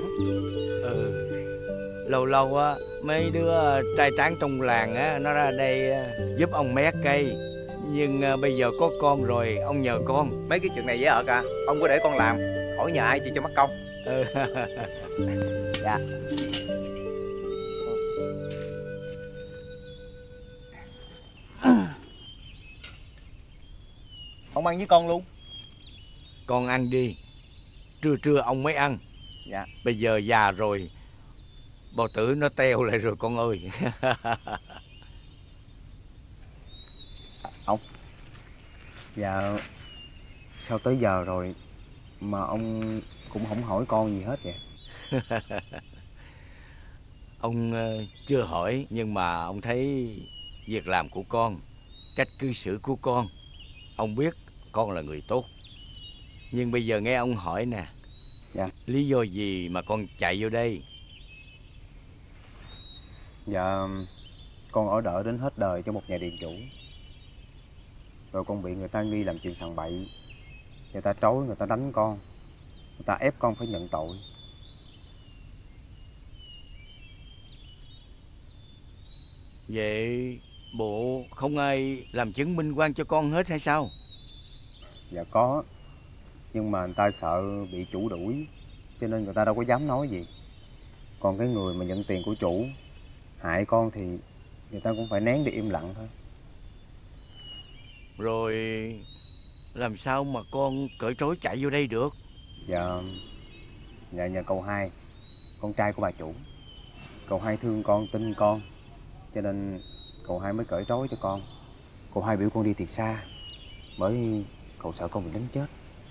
Lâu lâu á mấy đứa trai tráng trong làng á nó ra đây giúp ông mé cây. Nhưng bây giờ có con rồi, ông nhờ con. Mấy cái chuyện này dễ ợt à, ông cứ để con làm, khỏi nhờ ai chi cho mắc công. Dạ. Ông ăn với con luôn. Con ăn đi, trưa ông mới ăn. Dạ. Bây giờ già rồi, bao tử nó teo lại rồi con ơi. Ông. Dạ, sao tới giờ rồi mà ông cũng không hỏi con gì hết vậy? Ông chưa hỏi, nhưng mà ông thấy việc làm của con, cách cư xử của con, ông biết con là người tốt. Nhưng bây giờ nghe ông hỏi nè. Dạ. Lý do gì mà con chạy vô đây? Dạ, con ở đợi đến hết đời cho một nhà điện chủ. Rồi con bị người ta nghi làm chuyện sằng bậy. Người ta trói, người ta đánh con, người ta ép con phải nhận tội. Vậy bộ không ai làm chứng minh oan cho con hết hay sao? Dạ có, nhưng mà người ta sợ bị chủ đuổi, cho nên người ta đâu có dám nói gì. Còn cái người mà nhận tiền của chủ hại con thì người ta cũng phải nén đi im lặng thôi. Rồi làm sao mà con cởi trói chạy vô đây được? Dạ nhờ cậu hai, con trai của bà chủ. Cậu hai thương con, tin con, cho nên cậu hai mới cởi trói cho con. Cậu hai biểu con đi thiệt xa, bởi cậu sợ con bị đánh chết.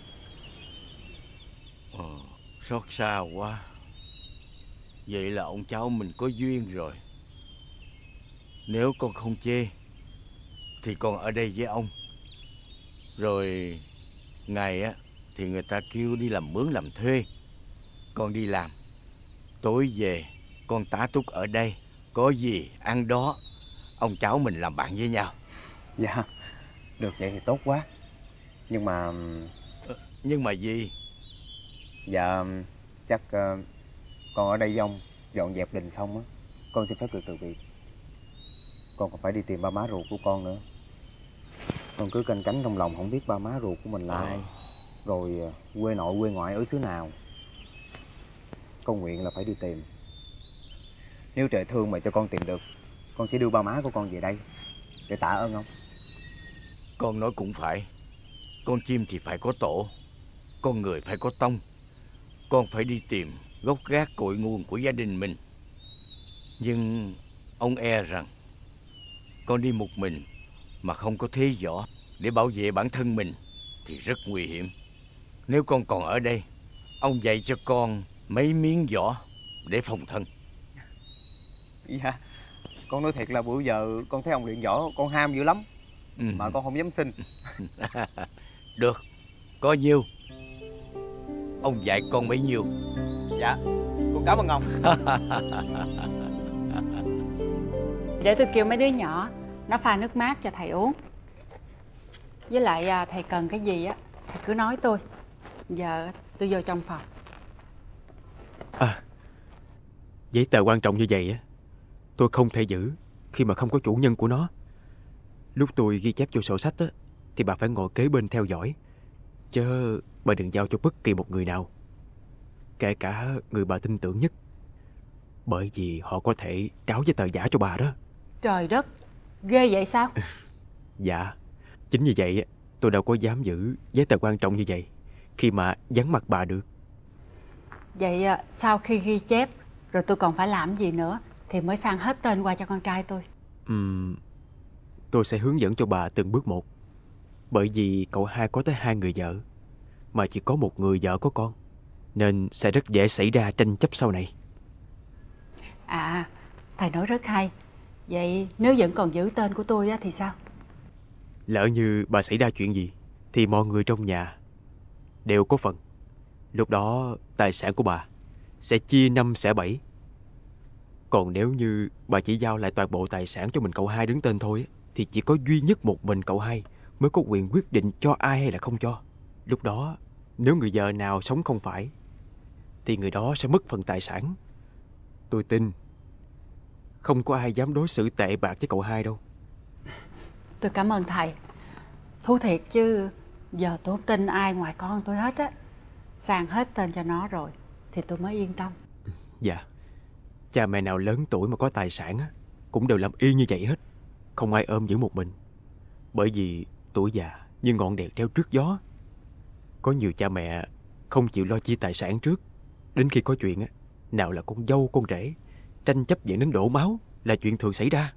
Xót xa quá. Vậy là ông cháu mình có duyên rồi. Nếu con không chê thì con ở đây với ông. Rồi ngày á thì người ta kêu đi làm mướn làm thuê, con đi làm. Tối về con tá túc ở đây, có gì ăn đó. Ông cháu mình làm bạn với nhau. Dạ, được vậy thì tốt quá. Nhưng mà... Nhưng mà gì? Dạ, chắc con ở đây với ông dọn dẹp đình xong á, con xin phép được từ biệt. Con còn phải đi tìm ba má ruột của con nữa. Con cứ canh cánh trong lòng không biết ba má ruột của mình là ai. rồi quê nội quê ngoại ở xứ nào, con nguyện là phải đi tìm. Nếu trời thương mà cho con tìm được, con sẽ đưa ba má của con về đây để tạ ơn ông. Con nói cũng phải. Con chim thì phải có tổ, con người phải có tông. Con phải đi tìm gốc gác cội nguồn của gia đình mình. Nhưng ông e rằng con đi một mình mà không có thế võ để bảo vệ bản thân mình thì rất nguy hiểm. Nếu con còn ở đây, ông dạy cho con mấy miếng võ để phòng thân. Dạ, con nói thiệt là bữa giờ con thấy ông luyện võ con ham dữ lắm, mà con không dám xin. Được, có nhiêu ông dạy con bấy nhiêu. Dạ, con cảm ơn ông. Để tôi kêu mấy đứa nhỏ nó pha nước mát cho thầy uống. Với lại thầy cần cái gì á thầy cứ nói tôi. Giờ tôi vô trong phòng. Giấy tờ quan trọng như vậy á, tôi không thể giữ khi mà không có chủ nhân của nó. Lúc tôi ghi chép vô sổ sách á, thì bà phải ngồi kế bên theo dõi, chứ bà đừng giao cho bất kỳ một người nào, kể cả người bà tin tưởng nhất, bởi vì họ có thể tráo giấy tờ giả cho bà đó. Trời đất, ghê vậy sao? Dạ, chính vì vậy tôi đâu có dám giữ giấy tờ quan trọng như vậy khi mà vắng mặt bà được. Vậy sau khi ghi chép rồi tôi còn phải làm gì nữa thì mới sang hết tên qua cho con trai tôi? Tôi sẽ hướng dẫn cho bà từng bước một. Bởi vì cậu hai có tới 2 người vợ, mà chỉ có một người vợ có con, nên sẽ rất dễ xảy ra tranh chấp sau này. À, thầy nói rất hay. Vậy nếu vẫn còn giữ tên của tôi á thì sao? Lỡ như bà xảy ra chuyện gì thì mọi người trong nhà đều có phần. Lúc đó tài sản của bà sẽ chia 5 xẻ 7. Còn nếu như bà chỉ giao lại toàn bộ tài sản cho mình cậu hai đứng tên thôi, thì chỉ có duy nhất một mình cậu hai mới có quyền quyết định cho ai hay là không cho. Lúc đó nếu người vợ nào sống không phải thì người đó sẽ mất phần tài sản. Tôi tin không có ai dám đối xử tệ bạc với cậu hai đâu. Tôi cảm ơn thầy. Thú thiệt chứ giờ tôi không tin ai ngoài con tôi hết á. Sang hết tên cho nó rồi thì tôi mới yên tâm. Dạ, cha mẹ nào lớn tuổi mà có tài sản á, cũng đều làm y như vậy hết. Không ai ôm giữ một mình. Bởi vì tuổi già như ngọn đèn treo trước gió. Có nhiều cha mẹ không chịu lo chia tài sản trước, đến khi có chuyện á, nào là con dâu con rể, tranh chấp dẫn đến đổ máu là chuyện thường xảy ra.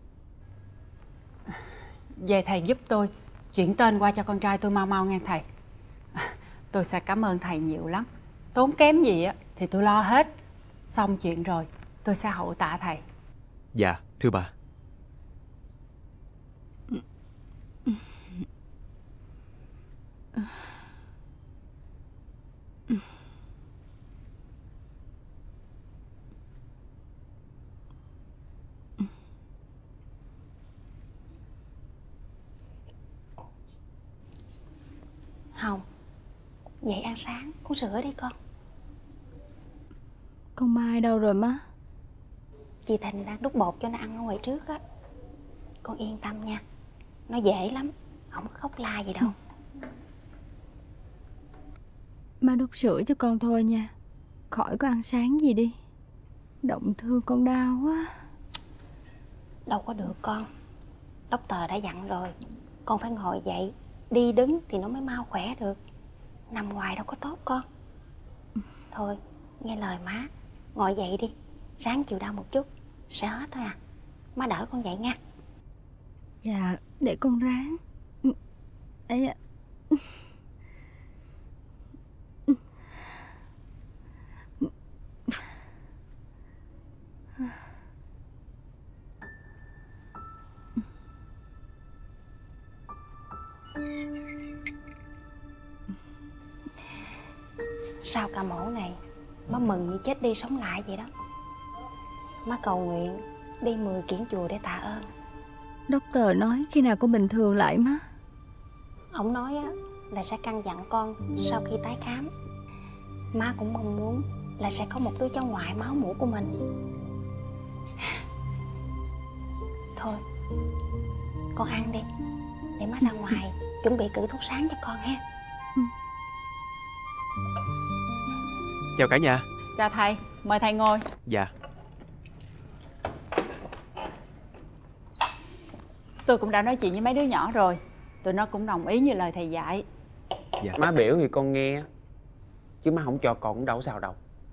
Về thầy giúp tôi chuyển tên qua cho con trai tôi mau mau nghe thầy. Tôi sẽ cảm ơn thầy nhiều lắm. Tốn kém gì á thì tôi lo hết. Xong chuyện rồi tôi sẽ hậu tạ thầy. Dạ, thưa bà. Hồng, dậy ăn sáng, uống sữa đi con. Con Mai đâu rồi má? Chị Thành đang đút bột cho nó ăn ở ngoài trước á. Con yên tâm nha, nó dễ lắm, không có khóc la gì đâu. Má đút sữa cho con thôi nha, khỏi có ăn sáng gì đi. Động thương con đau quá. Đâu có được con, doctor đã dặn rồi, con phải ngồi dậy, đi đứng thì nó mới mau khỏe được. Nằm ngoài đâu có tốt con. Thôi, nghe lời má, ngồi dậy đi, ráng chịu đau một chút, sẽ hết thôi à. Má đỡ con dậy nha. Dạ, để con ráng. Ấy à. Sau ca mổ này, má mừng như chết đi sống lại vậy đó. Má cầu nguyện đi 10 kiển chùa để tạ ơn. Doctor nói khi nào con bình thường lại má? Ông nói á, là sẽ căn dặn con sau khi tái khám. Má cũng mong muốn là sẽ có một đứa cháu ngoại máu mủ của mình. Thôi, con ăn đi, để má ra ngoài chuẩn bị cử thuốc sáng cho con ha. Chào cả nhà. Chào thầy, mời thầy ngồi. Dạ. Tôi cũng đã nói chuyện với mấy đứa nhỏ rồi, tụi nó cũng đồng ý như lời thầy dạy. Dạ. Má biểu thì con nghe, chứ má không cho con cũng đâu sao đâu.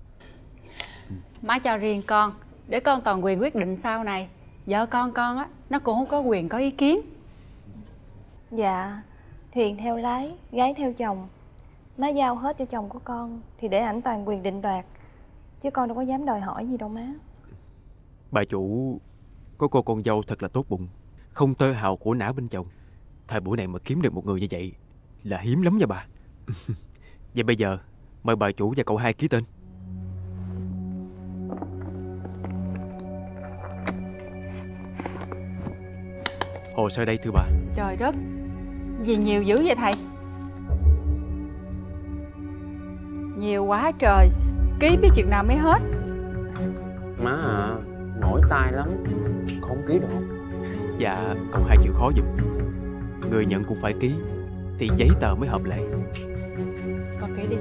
Má cho riêng con, để con toàn quyền quyết định sau này. Vợ con á, nó cũng không có quyền có ý kiến. Dạ, thuyền theo lái, gái theo chồng. Má giao hết cho chồng của con thì để ảnh toàn quyền định đoạt, chứ con đâu có dám đòi hỏi gì đâu má. Bà chủ có cô con dâu thật là tốt bụng, không tơ hào của nã bên chồng. Thời buổi này mà kiếm được một người như vậy là hiếm lắm nha bà. Vậy bây giờ mời bà chủ và cậu hai ký tên. Hồ sơ đây thưa bà. Trời đất, gì nhiều dữ vậy thầy? Nhiều quá trời, ký biết chừng nào mới hết. Má à, mỏi tay lắm, không ký được không? Dạ, cậu hai chịu khó giùm. Người nhận cũng phải ký thì giấy tờ mới hợp lệ. Con ký đi.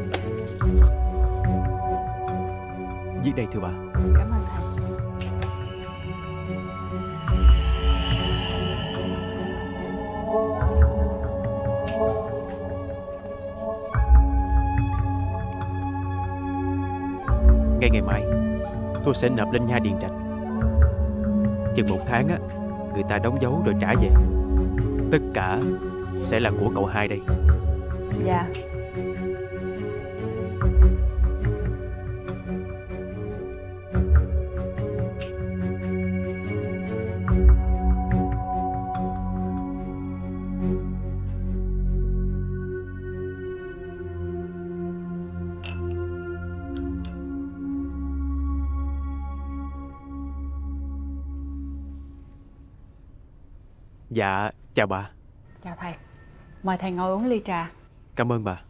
Viết đây thưa bà. Cảm ơn thầy. Ngay ngày mai tôi sẽ nộp lên nha Điền Trạch. Chừng 1 tháng á, người ta đóng dấu rồi trả về. Tất cả sẽ là của cậu hai đây. Dạ. Dạ, chào bà. Chào thầy, mời thầy ngồi uống ly trà. Cảm ơn bà.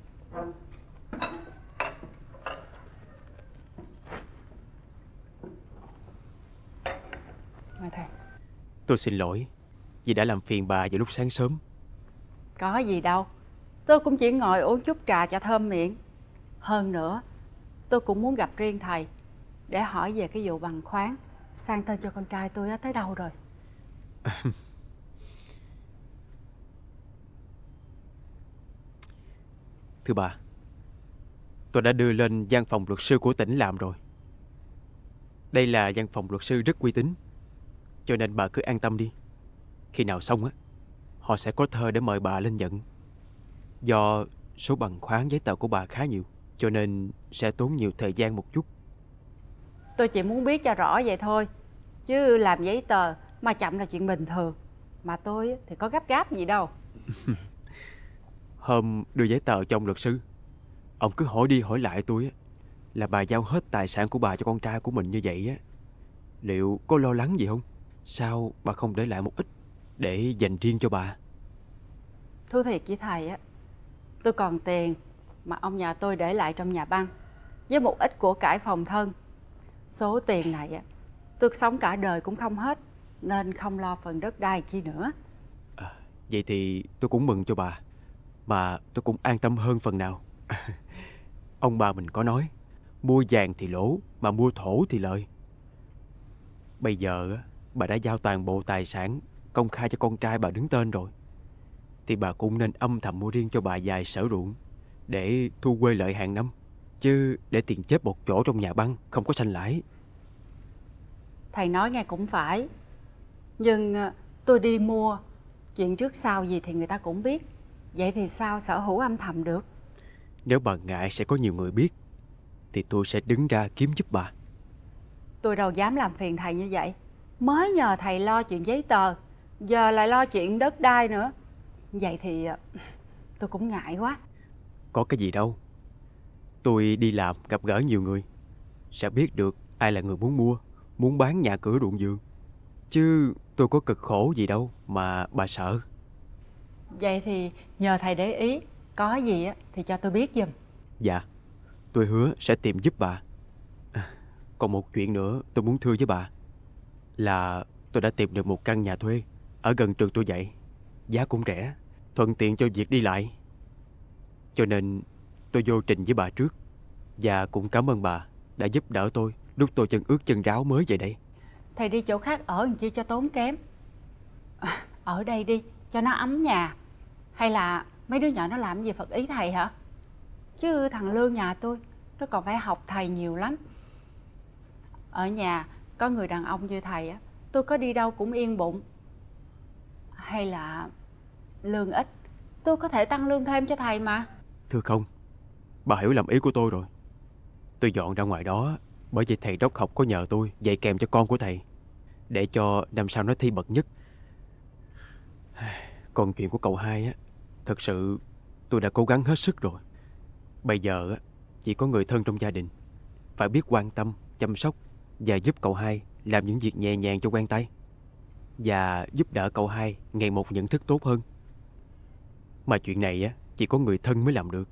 Mời thầy. Tôi xin lỗi vì đã làm phiền bà vào lúc sáng sớm. Có gì đâu, tôi cũng chỉ ngồi uống chút trà cho thơm miệng. Hơn nữa, tôi cũng muốn gặp riêng thầy để hỏi về cái vụ bằng khoáng sang tên cho con trai tôi á, tới đâu rồi. Thưa bà, tôi đã đưa lên văn phòng luật sư của tỉnh làm rồi. Đây là văn phòng luật sư rất uy tín, cho nên bà cứ an tâm đi. Khi nào xong á, họ sẽ có thơ để mời bà lên nhận. Do số bằng khoáng giấy tờ của bà khá nhiều, cho nên sẽ tốn nhiều thời gian một chút. Tôi chỉ muốn biết cho rõ vậy thôi, chứ làm giấy tờ mà chậm là chuyện bình thường. Mà tôi thì có gấp gáp gì đâu. Hôm đưa giấy tờ cho ông luật sư, ông cứ hỏi đi hỏi lại tôi á, là bà giao hết tài sản của bà cho con trai của mình như vậy á, liệu có lo lắng gì không? Sao bà không để lại một ít để dành riêng cho bà? Thú thiệt với thầy á, tôi còn tiền mà ông nhà tôi để lại trong nhà băng, với một ít của cải phòng thân. Số tiền này á, tôi sống cả đời cũng không hết, nên không lo phần đất đai chi nữa. Vậy thì tôi cũng mừng cho bà, mà tôi cũng an tâm hơn phần nào. Ông bà mình có nói, mua vàng thì lỗ, mà mua thổ thì lợi. Bây giờ bà đã giao toàn bộ tài sản công khai cho con trai bà đứng tên rồi, thì bà cũng nên âm thầm mua riêng cho bà vài sở ruộng để thu quê lợi hàng năm, chứ để tiền chết một chỗ trong nhà băng không có sanh lãi. Thầy nói nghe cũng phải, nhưng tôi đi mua, chuyện trước sau gì thì người ta cũng biết. Vậy thì sao sở hữu âm thầm được? Nếu bà ngại sẽ có nhiều người biết, thì tôi sẽ đứng ra kiếm giúp bà. Tôi đâu dám làm phiền thầy như vậy. Mới nhờ thầy lo chuyện giấy tờ, giờ lại lo chuyện đất đai nữa. Vậy thì tôi cũng ngại quá. Có cái gì đâu. Tôi đi làm gặp gỡ nhiều người, sẽ biết được ai là người muốn mua, muốn bán nhà cửa ruộng vườn. Chứ tôi có cực khổ gì đâu mà bà sợ. Vậy thì nhờ thầy để ý, có gì thì cho tôi biết giùm. Dạ, tôi hứa sẽ tìm giúp bà. Còn một chuyện nữa tôi muốn thưa với bà, là tôi đã tìm được một căn nhà thuê ở gần trường tôi dạy. Giá cũng rẻ, thuận tiện cho việc đi lại. Cho nên tôi vô trình với bà trước, Và cũng cảm ơn bà đã giúp đỡ tôi lúc tôi chân ướt chân ráo mới về đây. Thầy đi chỗ khác ở làm chi cho tốn kém. Ở đây đi cho nó ấm nhà. Hay là mấy đứa nhỏ nó làm gì phật ý thầy hả? Chứ thằng Lương nhà tôi nó còn phải học thầy nhiều lắm. Ở nhà có người đàn ông như thầy á, tôi có đi đâu cũng yên bụng. Hay là lương ít, tôi có thể tăng lương thêm cho thầy mà. Thưa không, bà hiểu lầm ý của tôi rồi. Tôi dọn ra ngoài đó bởi vì thầy đốc học có nhờ tôi dạy kèm cho con của thầy, để cho năm sau nó thi bậc nhất. Còn chuyện của cậu hai á, thật sự tôi đã cố gắng hết sức rồi. Bây giờ á, chỉ có người thân trong gia đình phải biết quan tâm, chăm sóc và giúp cậu hai làm những việc nhẹ nhàng cho quen tay, và giúp đỡ cậu hai ngày một nhận thức tốt hơn. Mà chuyện này á, chỉ có người thân mới làm được.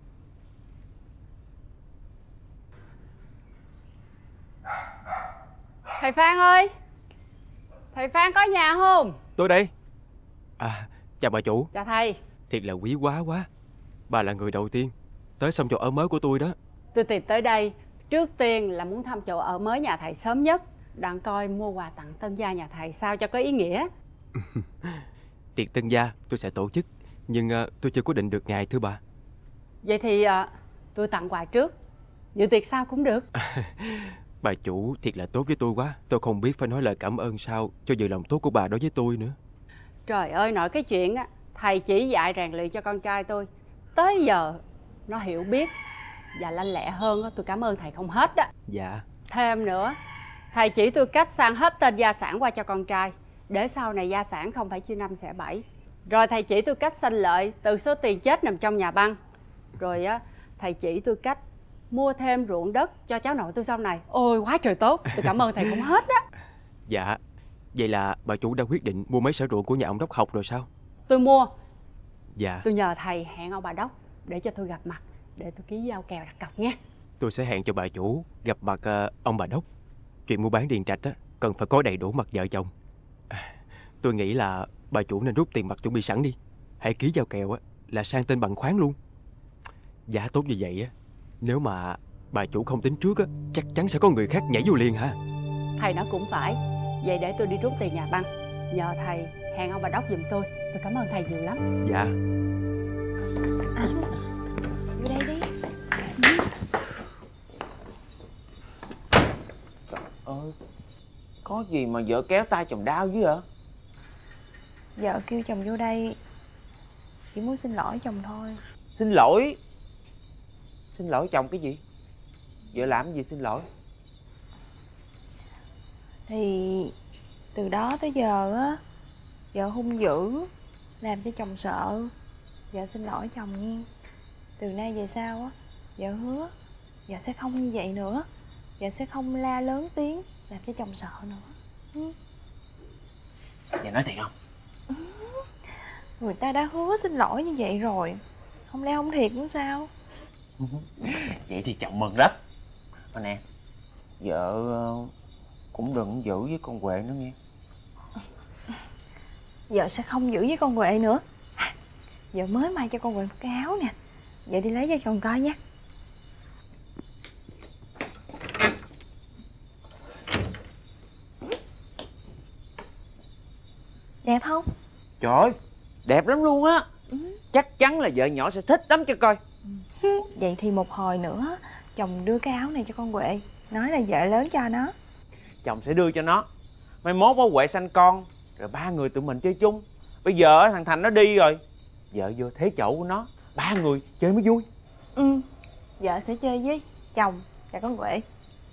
Thầy Phan ơi, thầy Phan có nhà không? Tôi đây. À, chào bà chủ. Chào thầy. Thiệt là quý quá. Bà là người đầu tiên tới xong chỗ ở mới của tôi đó. Tôi tìm tới đây trước tiên là muốn thăm chỗ ở mới nhà thầy sớm nhất, đặng coi mua quà tặng tân gia nhà thầy sao cho có ý nghĩa. Tiệc tân gia tôi sẽ tổ chức, nhưng tôi chưa quyết định được ngày thưa bà. Vậy thì tôi tặng quà trước, dự tiệc sau cũng được. Bà chủ thiệt là tốt với tôi quá. Tôi không biết phải nói lời cảm ơn sao cho dự lòng tốt của bà đối với tôi nữa. Trời ơi, nội cái chuyện á, thầy chỉ dạy rèn luyện cho con trai tôi, tới giờ nó hiểu biết và lanh lẹ hơn á, tôi cảm ơn thầy không hết á. Dạ. Thêm nữa, thầy chỉ tôi cách sang hết tên gia sản qua cho con trai, để sau này gia sản không phải chia 5 xẻ 7. Rồi thầy chỉ tôi cách sanh lợi từ số tiền chết nằm trong nhà băng. Rồi á, thầy chỉ tôi cách mua thêm ruộng đất cho cháu nội tôi sau này. Ôi quá trời tốt, tôi cảm ơn thầy không hết á. Dạ. Vậy là bà chủ đã quyết định mua mấy sở ruộng của nhà ông Đốc học rồi sao? Tôi mua. Dạ. Tôi nhờ thầy hẹn ông bà Đốc để cho tôi gặp mặt, để tôi ký giao kèo đặt cọc nha. Tôi sẽ hẹn cho bà chủ gặp mặt ông bà Đốc. Chuyện mua bán điền trạch á, cần phải có đầy đủ mặt vợ chồng. Tôi nghĩ là bà chủ nên rút tiền mặt chuẩn bị sẵn đi. Hãy ký giao kèo á là sang tên bằng khoáng luôn. Giá tốt như vậy á, nếu mà bà chủ không tính trước á, chắc chắn sẽ có người khác nhảy vô liền hả? Thầy nói cũng phải. Vậy để tôi đi rút tiền nhà băng, nhờ thầy hẹn ông bà Đốc giùm tôi. Tôi cảm ơn thầy nhiều lắm. Dạ. Vô đây đi. Trời ơi, có gì mà vợ kéo tay chồng đau dữ vậy? Vợ kêu chồng vô đây chỉ muốn xin lỗi chồng thôi. Xin lỗi? Xin lỗi chồng cái gì? Vợ làm gì xin lỗi? Thì từ đó tới giờ á, vợ hung dữ làm cho chồng sợ. Vợ xin lỗi chồng nha. Từ nay về sau á, vợ hứa vợ sẽ không như vậy nữa. Vợ sẽ không la lớn tiếng làm cho chồng sợ nữa. Vợ nói thiệt không? Người ta đã hứa xin lỗi như vậy rồi, không lẽ không thiệt cũng sao? Vậy thì chồng mừng lắm. Mà nè, vợ cũng đừng giữ với con Huệ nữa nghe. Vợ sẽ không giữ với con Huệ nữa. Vợ mới may cho con Huệ một cái áo nè, vợ đi lấy cho chồng coi nha. Đẹp không? Trời ơi, đẹp lắm luôn á. Chắc chắn là vợ nhỏ sẽ thích lắm cho coi. Vậy thì một hồi nữa chồng đưa cái áo này cho con Huệ, nói là vợ lớn cho nó. Chồng sẽ đưa cho nó. Mai mốt có Huệ sanh con, rồi ba người tụi mình chơi chung. Bây giờ thằng Thành nó đi rồi, vợ vô thế chỗ của nó, ba người chơi mới vui. Vợ sẽ chơi với chồng và con Huệ.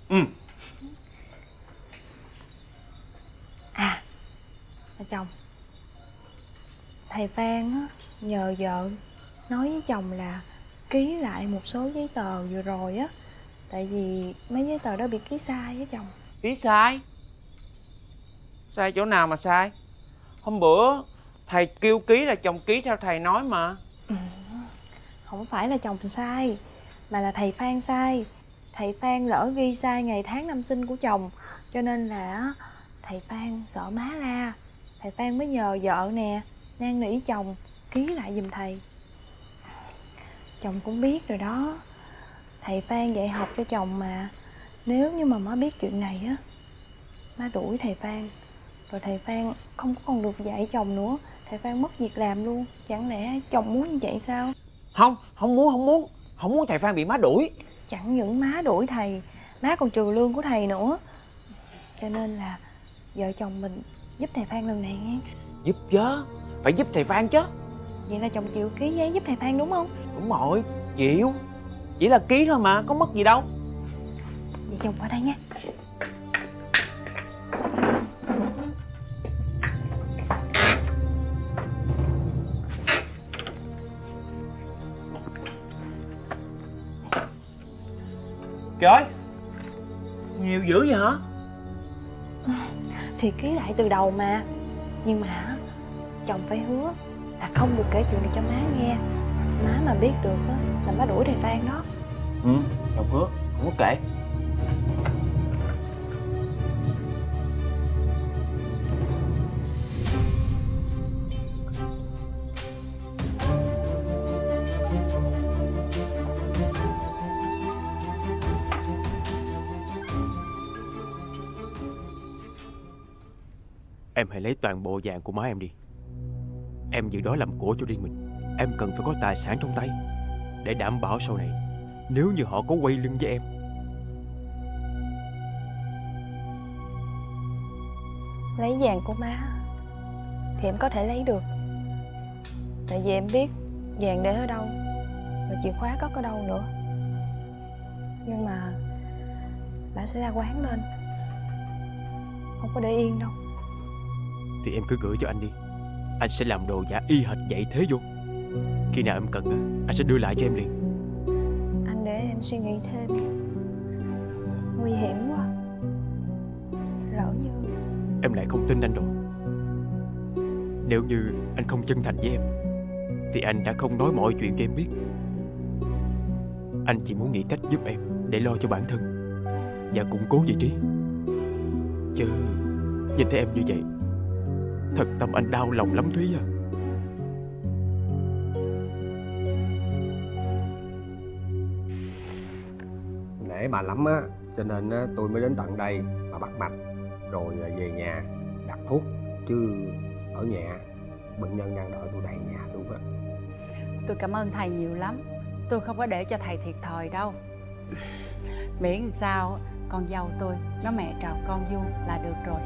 À chồng, thầy Phan á, nhờ vợ nói với chồng là ký lại một số giấy tờ vừa rồi á. Tại vì mấy giấy tờ đó bị ký sai với chồng. Ký sai? Sai chỗ nào mà sai? Hôm bữa thầy kêu ký là chồng ký theo thầy nói mà. Không phải là chồng sai, mà là thầy Phan sai. Thầy Phan lỡ ghi sai ngày tháng năm sinh của chồng, cho nên là thầy Phan sợ má la. Thầy Phan mới nhờ vợ nè, năn nỉ chồng ký lại giùm thầy. Chồng cũng biết rồi đó, thầy Phan dạy học cho chồng mà. Nếu như mà má biết chuyện này á, má đuổi thầy Phan, rồi thầy Phan không còn được dạy chồng nữa, thầy Phan mất việc làm luôn. Chẳng lẽ chồng muốn như vậy sao? Không muốn thầy Phan bị má đuổi. Chẳng những má đuổi thầy, má còn trừ lương của thầy nữa. Cho nên là vợ chồng mình giúp thầy Phan lần này nghe. Giúp chứ, phải giúp thầy Phan chứ. Vậy là chồng chịu ký giấy giúp thầy Phan đúng không? Đúng rồi, chịu. Chỉ là ký thôi mà, có mất gì đâu. Vậy chồng qua đây nha. Trời, nhiều dữ vậy hả? Thì ký lại từ đầu mà. Nhưng mà chồng phải hứa là không được kể chuyện này cho má nghe. Má mà biết được á là má đuổi thầy Phan đó. Chồng hứa, không có kể. Em hãy lấy toàn bộ vàng của má em đi. Em giữ đó làm của cho riêng mình. Em cần phải có tài sản trong tay để đảm bảo sau này nếu như họ có quay lưng với em. Lấy vàng của má thì em có thể lấy được, tại vì em biết vàng để ở đâu và chìa khóa cất ở đâu nữa. Nhưng mà bà sẽ ra quán lên, không có để yên đâu. Thì em cứ gửi cho anh đi. Anh sẽ làm đồ giả y hệt vậy thế vô. Khi nào em cần anh sẽ đưa lại cho em liền. Anh để em suy nghĩ thêm. Nguy hiểm quá. Lỡ như Em lại không tin anh rồi. Nếu như anh không chân thành với em thì anh đã không nói mọi chuyện cho em biết. Anh chỉ muốn nghĩ cách giúp em để lo cho bản thân và củng cố vị trí. Chứ nhìn thấy em như vậy, thật tâm anh đau lòng lắm Thúy à. Nể bà lắm á, cho nên á, tôi mới đến tận đây mà bắt mạch rồi về nhà đặt thuốc. Chứ ở nhà bệnh nhân đang đợi tôi đầy nhà luôn á. Tôi cảm ơn thầy nhiều lắm. Tôi không có để cho thầy thiệt thòi đâu. Miễn sao con dâu tôi nó mẹ trò con vuông là được rồi.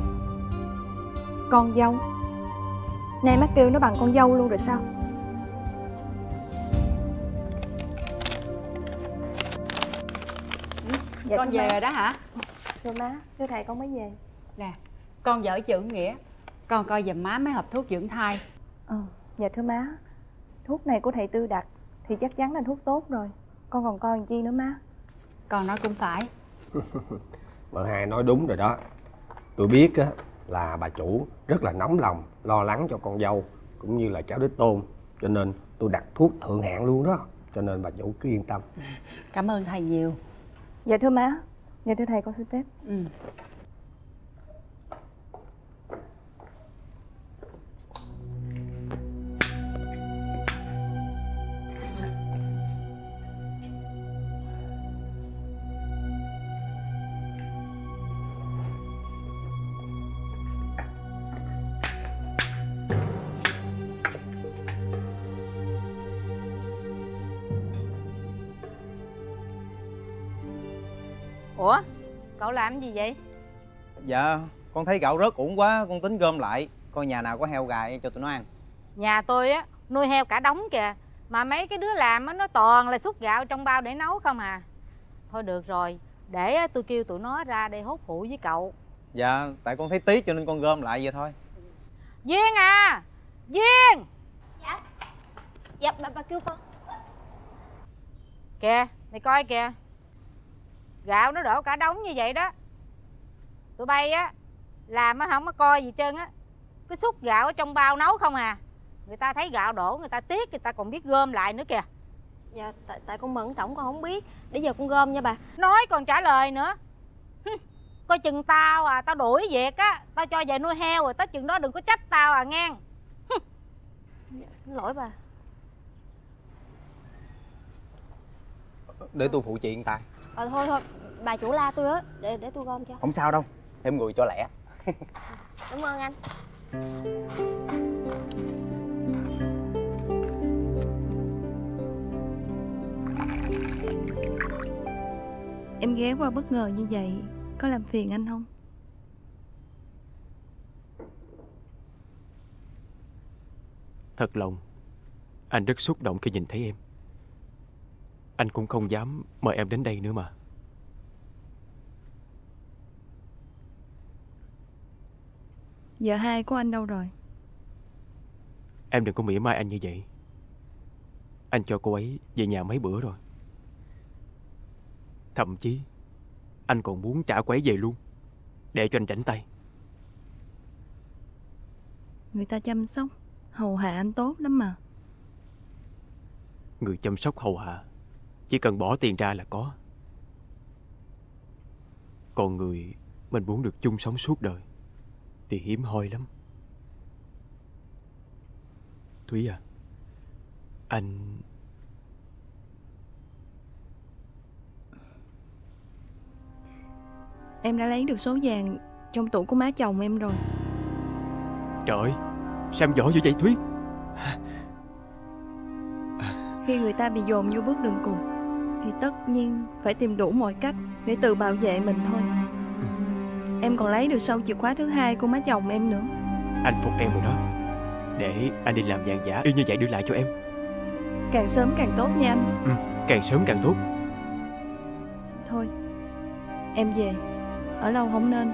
con dâu. Nay má kêu nó bằng con dâu luôn rồi sao? Dạ, con về rồi đó hả? Thưa má, thưa thầy con mới về. Nè, con vợ chữ Nghĩa, con coi giùm má mấy hộp thuốc dưỡng thai. Dạ thưa má, thuốc này của thầy Tư đặt thì chắc chắn là thuốc tốt rồi. Con còn coi làm chi nữa má? Con nói cũng phải. Mợ Hai nói đúng rồi đó. Tôi biết á là bà chủ rất là nóng lòng lo lắng cho con dâu cũng như là cháu đích tôn, cho nên tôi đặt thuốc thượng hạng luôn đó. Cho nên bà chủ cứ yên tâm. Cảm ơn thầy nhiều. Dạ thưa má. Dạ thưa thầy, con xin phép. Ủa, cậu làm gì vậy? Dạ, con thấy gạo rớt uổng quá, con tính gom lại. Coi nhà nào có heo gà cho tụi nó ăn. Nhà tôi á, nuôi heo cả đống kìa. Mà mấy cái đứa làm á, nó toàn là xúc gạo trong bao để nấu không à. Thôi được rồi, để tôi kêu tụi nó ra đây hốt phụ với cậu. Dạ, tại con thấy tiếc cho nên con gom lại vậy thôi. Duyên à, Duyên. Dạ, bà kêu con. Kìa, mày coi kìa. Gạo nó đổ cả đống như vậy đó. Tụi bay á làm á không có coi gì trơn á, cứ xúc gạo ở trong bao nấu không à. Người ta thấy gạo đổ người ta tiếc, người ta còn biết gom lại nữa kìa. Dạ, tại con mẫn trọng con không biết. Để giờ con gom nha bà. Nói còn trả lời nữa. Coi chừng tao à, tao đuổi việc á, tao cho về nuôi heo rồi tới chừng đó đừng có trách tao à ngang. Dạ, xin lỗi bà. Để tôi phụ chị tay. Thôi thôi, bà chủ la tôi á, để tôi gom cho. Không sao đâu, em người cho lẹ. Cảm ơn anh. Em ghé qua bất ngờ như vậy có làm phiền anh không? Thật lòng, anh rất xúc động khi nhìn thấy em. Anh cũng không dám mời em đến đây nữa mà. Vợ hai của anh đâu rồi? Em đừng có mỉa mai anh như vậy. Anh cho cô ấy về nhà mấy bữa rồi. Thậm chí anh còn muốn trả cô ấy về luôn, để cho anh rảnh tay. Người ta chăm sóc hầu hạ anh tốt lắm mà. Người chăm sóc hầu hạ chỉ cần bỏ tiền ra là có. Còn người mình muốn được chung sống suốt đời thì hiếm hoi lắm. Thúy à, anh... Em đã lấy được số vàng trong tủ của má chồng em rồi. Trời ơi, sao em giỏi như vậy Thúy? Khi người ta bị dồn vô bước đường cùng thì tất nhiên phải tìm đủ mọi cách để tự bảo vệ mình thôi. Em còn lấy được sâu chìa khóa thứ hai của má chồng em nữa. Anh phục em rồi đó. Để anh đi làm vàng giả y như vậy đưa lại cho em. Càng sớm càng tốt nha anh. Càng sớm càng tốt. Thôi, em về. Ở lâu không nên.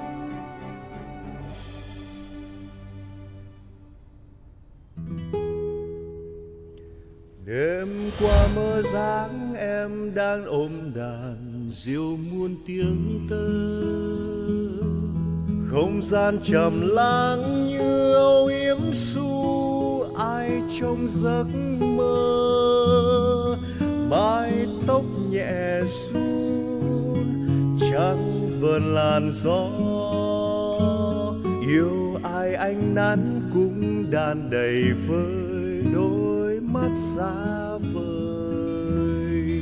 Đêm qua mơ dáng em đang ôm đàn diều muôn tiếng tơ, không gian trầm lắng như âu yếm su ai trong giấc mơ. Mái tóc nhẹ run trắng vờn làn gió, yêu ai anh nắn cũng đàn đầy vơi đôi mắt xa vời.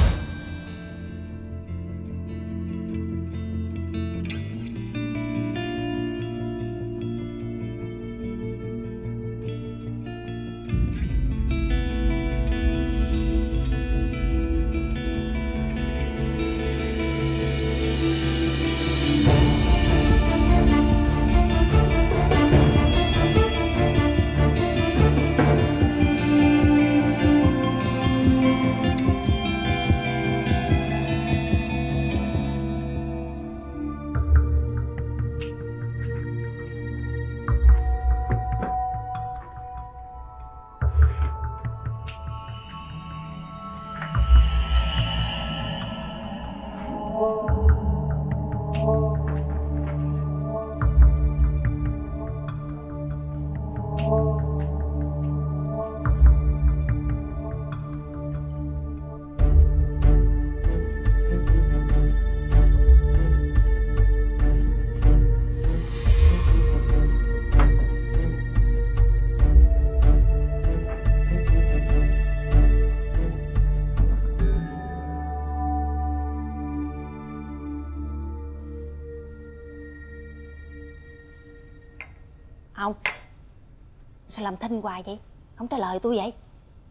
Ông sao làm thinh hoài vậy? Không trả lời tôi vậy?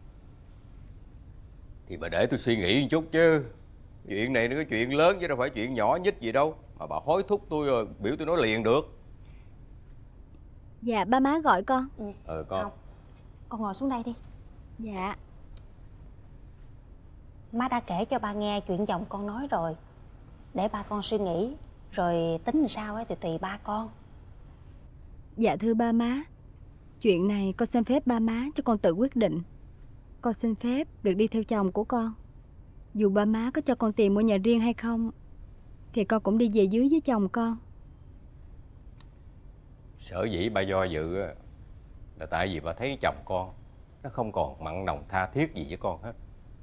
Thì bà để tôi suy nghĩ một chút chứ. Chuyện này nó có chuyện lớn chứ đâu phải chuyện nhỏ nhích gì đâu mà bà hối thúc tôi rồi biểu tôi nói liền được. Dạ ba má gọi con. Con. Con ngồi xuống đây đi. Dạ. Má đã kể cho ba nghe chuyện chồng con nói rồi. Để ba con suy nghĩ rồi tính làm sao ấy thì tùy ba con. Dạ thưa ba má, chuyện này con xin phép ba má cho con tự quyết định. Con xin phép được đi theo chồng của con. Dù ba má có cho con tiền mua nhà riêng hay không thì con cũng đi về dưới với chồng con. Sở dĩ bà do dự là tại vì bà thấy chồng con nó không còn mặn nồng tha thiết gì với con hết.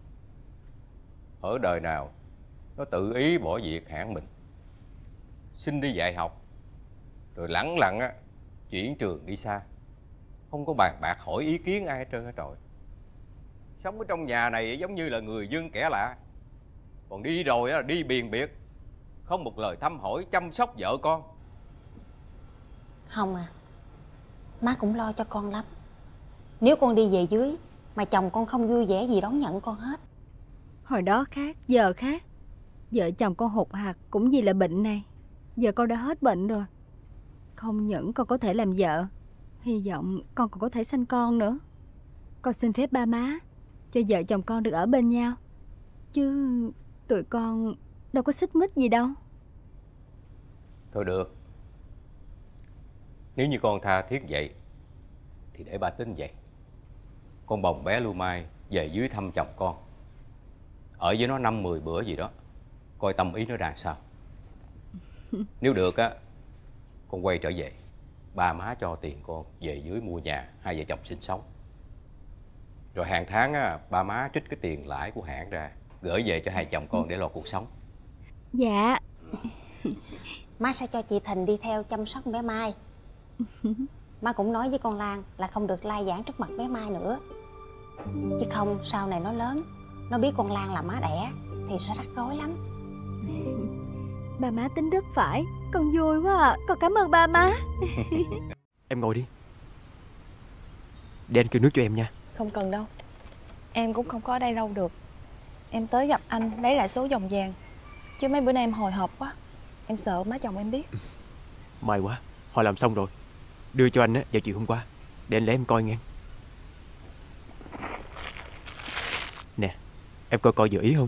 Ở đời nào nó tự ý bỏ việc hãng mình, xin đi dạy học, rồi lẳng lặng chuyển trường đi xa, không có bàn bạc hỏi ý kiến ai hết trơn hết trọi. Sống ở trong nhà này giống như là người dân kẻ lạ. Còn đi rồi á, đi biền biệt, không một lời thăm hỏi chăm sóc vợ con. Không à, má cũng lo cho con lắm. Nếu con đi về dưới mà chồng con không vui vẻ gì đón nhận con hết. Hồi đó khác, giờ khác. Vợ chồng con hụt hạt cũng vì là bệnh này. Giờ con đã hết bệnh rồi. Không những con có thể làm vợ, hy vọng con còn có thể sanh con nữa. Con xin phép ba má cho vợ chồng con được ở bên nhau. Chứ tụi con đâu có xích mích gì đâu. Thôi được. Nếu như con tha thiết vậy thì để ba tính vậy. Con bồng bé Lưu Mai về dưới thăm chồng con, ở với nó 5-10 bữa gì đó, coi tâm ý nó ra sao. Nếu được á, con quay trở về, ba má cho tiền con về dưới mua nhà, hai vợ chồng sinh sống. Rồi hàng tháng á, ba má trích cái tiền lãi của hãng ra gửi về cho hai chồng con để lo cuộc sống. Dạ. Má sẽ cho chị Thìn đi theo chăm sóc bé Mai. Má cũng nói với con Lan là không được lai giảng trước mặt bé Mai nữa. Chứ không sau này nó lớn, nó biết con Lan là má đẻ thì sẽ rắc rối lắm. Ba má tính rất phải. Con vui quá à. Con cảm ơn ba má. Em ngồi đi. Để anh kêu nước cho em nha. Không cần đâu. Em cũng không có ở đây lâu được. Em tới gặp anh lấy lại số vòng vàng. Chứ mấy bữa nay em hồi hộp quá. Em sợ má chồng em biết. May quá, họ làm xong rồi. Đưa cho anh á vào chiều hôm qua, để anh lấy em coi nghe. Nè, em coi vừa ý không?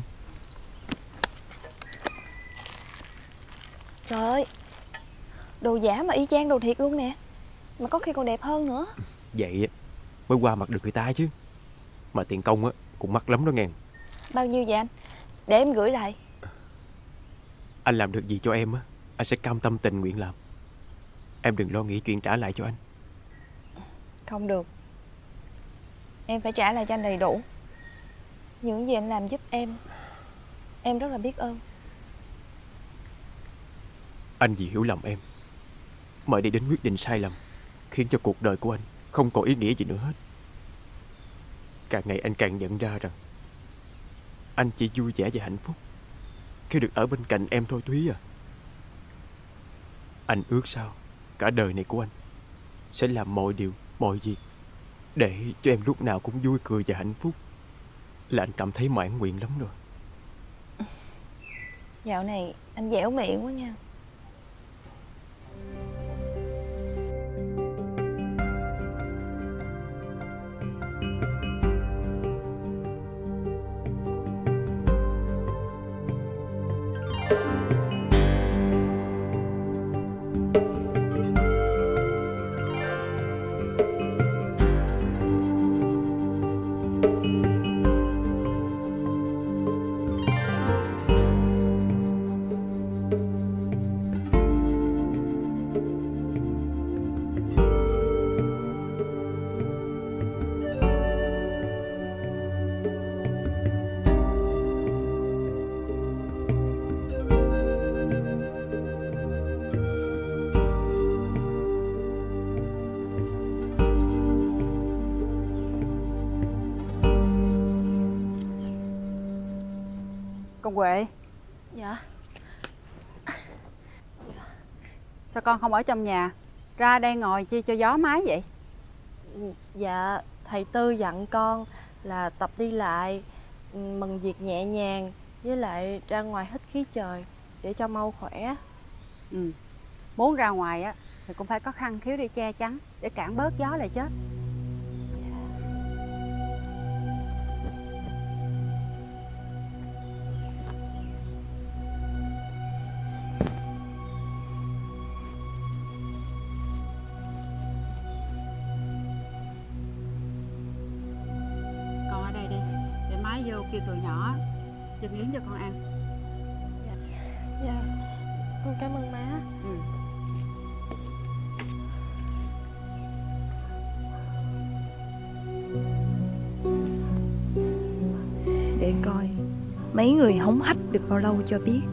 Trời ơi, đồ giả mà y chang đồ thiệt luôn nè. Mà có khi còn đẹp hơn nữa. Vậy mới qua mặt được người ta chứ. Mà tiền công á cũng mắc lắm đó ngàn. Bao nhiêu vậy anh? Để em gửi lại. Anh làm được gì cho em á, anh sẽ cam tâm tình nguyện làm. Em đừng lo nghĩ chuyện trả lại cho anh. Không được. Em phải trả lại cho anh đầy đủ. Những gì anh làm giúp em rất là biết ơn. Anh vì hiểu lầm em mà đi đến quyết định sai lầm, khiến cho cuộc đời của anh không còn ý nghĩa gì nữa hết. Càng ngày anh càng nhận ra rằng anh chỉ vui vẻ và hạnh phúc khi được ở bên cạnh em thôi Thúy à. Anh ước sao cả đời này của anh sẽ làm mọi điều, mọi việc để cho em lúc nào cũng vui cười và hạnh phúc, là anh cảm thấy mãn nguyện lắm rồi. Dạo này anh dẻo miệng quá nha. Con Huệ. Dạ. Sao con không ở trong nhà, ra đây ngồi chi cho gió mái vậy? Dạ, thầy Tư dặn con là tập đi lại, mừng việc nhẹ nhàng, với lại ra ngoài hít khí trời để cho mau khỏe. Muốn ra ngoài á thì cũng phải có khăn khiếu để che chắn, để cản bớt gió lại chết. Con ở đây đi, để má vô kêu tụi nhỏ chưng yến cho con ăn. Dạ, con cảm ơn má. Để coi mấy người hống hách được bao lâu cho biết.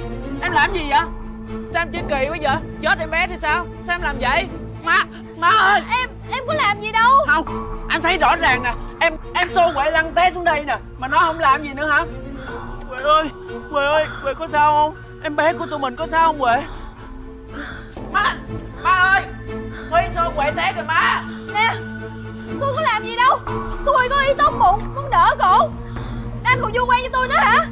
Em làm gì vậy? Sao em chơi kỳ quá vậy? Chết em bé thì sao? Sao em làm vậy? Má ơi! Em có làm gì đâu. Không, anh thấy rõ ràng nè. Em xô Huệ lăn té xuống đây nè, mà nó không làm gì nữa hả? Huệ ơi, Huệ có sao không? Em bé của tụi mình có sao không Huệ? Má ơi! Huy xô Huệ té kìa má. Nè, tôi có làm gì đâu. Tôi có ý tốt bụng muốn đỡ cổ. Anh còn vu oan cho tôi nữa hả?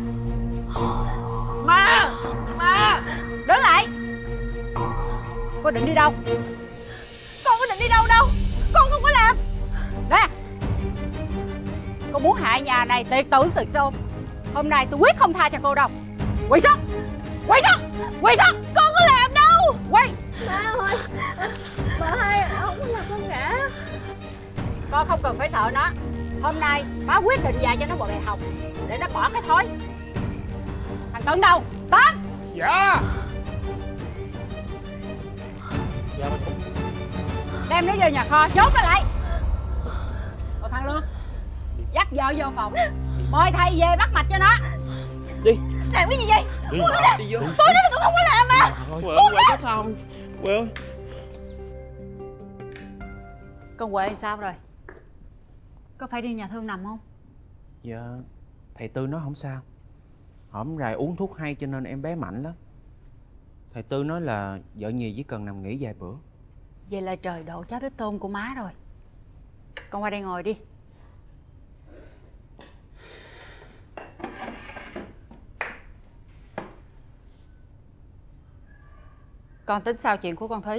Má! Đứng lại. Cô định đi đâu? Con có định đi đâu đâu. Con không có làm. Nè, cô muốn hại nhà này tuyệt tử tuyệt tôn. Hôm nay tôi quyết không tha cho cô đâu. Quỳ xuống. Con có làm đâu. Quỳ. Má ơi, bà hai không có làm con ngã. Con không cần phải sợ nó. Hôm nay má quyết định dạy cho nó một bài học để nó bỏ cái thói. Thằng Tấn đâu? Tấn! Dạ. Đem nó vô nhà kho, chốt nó lại. Còn thằng Lương, dắt vợ vô phòng, mời thầy về bắt mạch cho nó. Đi. Làm cái gì vậy? Đi. Tôi nói Đi vô. tôi không có làm mà. Huệ có sao không? Huệ ơi. Con Huệ sao rồi? Có phải đi nhà thương nằm không? Dạ, thầy Tư nói không sao. Hổm rày uống thuốc hay cho nên em bé mạnh lắm. Thầy Tư nói là vợ Nhì chỉ cần nằm nghỉ vài bữa. Vậy là trời độ cháu đích tôn của má rồi. Con qua đây ngồi đi. Con tính sao chuyện của con Thúy?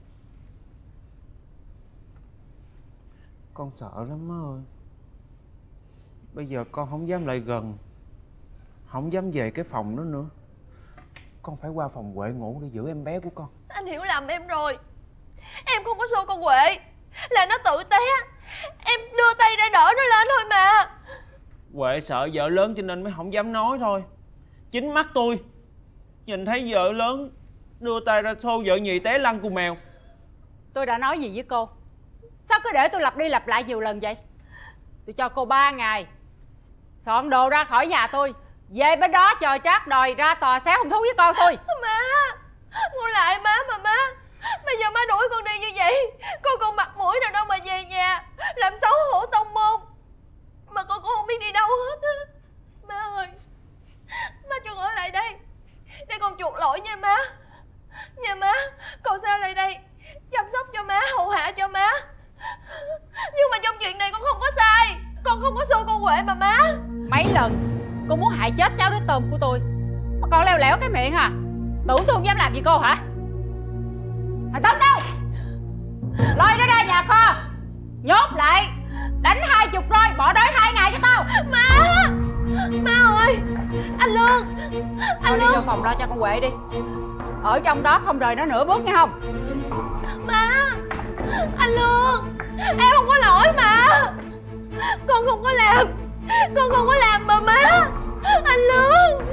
Con sợ lắm má ơi. Bây giờ con không dám lại gần, không dám về cái phòng đó nữa. Con phải qua phòng Huệ ngủ để giữ em bé của con. Anh hiểu lầm em rồi. Em không có xô con Huệ, là nó tự té. Em đưa tay ra đỡ nó lên thôi mà. Huệ sợ vợ lớn cho nên mới không dám nói thôi. Chính mắt tôi nhìn thấy vợ lớn đưa tay ra xô vợ Nhì té lăn cu mèo. Tôi đã nói gì với cô? Sao cứ để tôi lặp đi lặp lại nhiều lần vậy? Tôi cho cô 3 ngày soạn đồ ra khỏi nhà tôi, về bên đó chờ trát đòi ra tòa xé hung thú với con tôi. Má, con lại má mà má. Bây giờ má đuổi con đi như vậy, con còn mặt mũi nào đâu mà về nhà làm xấu hổ tông môn. Mà con cũng không biết đi đâu hết. Má ơi, má cho con ở lại đây để con chuộc lỗi nha má. Nha má, con sẽ ở lại đây chăm sóc cho má, hầu hạ cho má. Nhưng mà trong chuyện này con không có sai. Con không có xô con Huệ mà má. Mấy lần cô muốn hại chết cháu đứa tôm của tôi mà còn leo lẻo cái miệng à? Tưởng tôi không dám làm gì cô hả? Thằng Tấn đâu? Lôi nó ra nhà kho, nhốt lại, đánh 20 roi, bỏ đói 2 ngày cho tao. Má ơi, anh Lương, Thôi đi vô phòng lo cho con Huệ đi. Ở trong đó không rời nó nửa bước nghe không? Má, anh Lương, em không có lỗi mà. Con không có làm, con không có làm mà má. Anh Lương.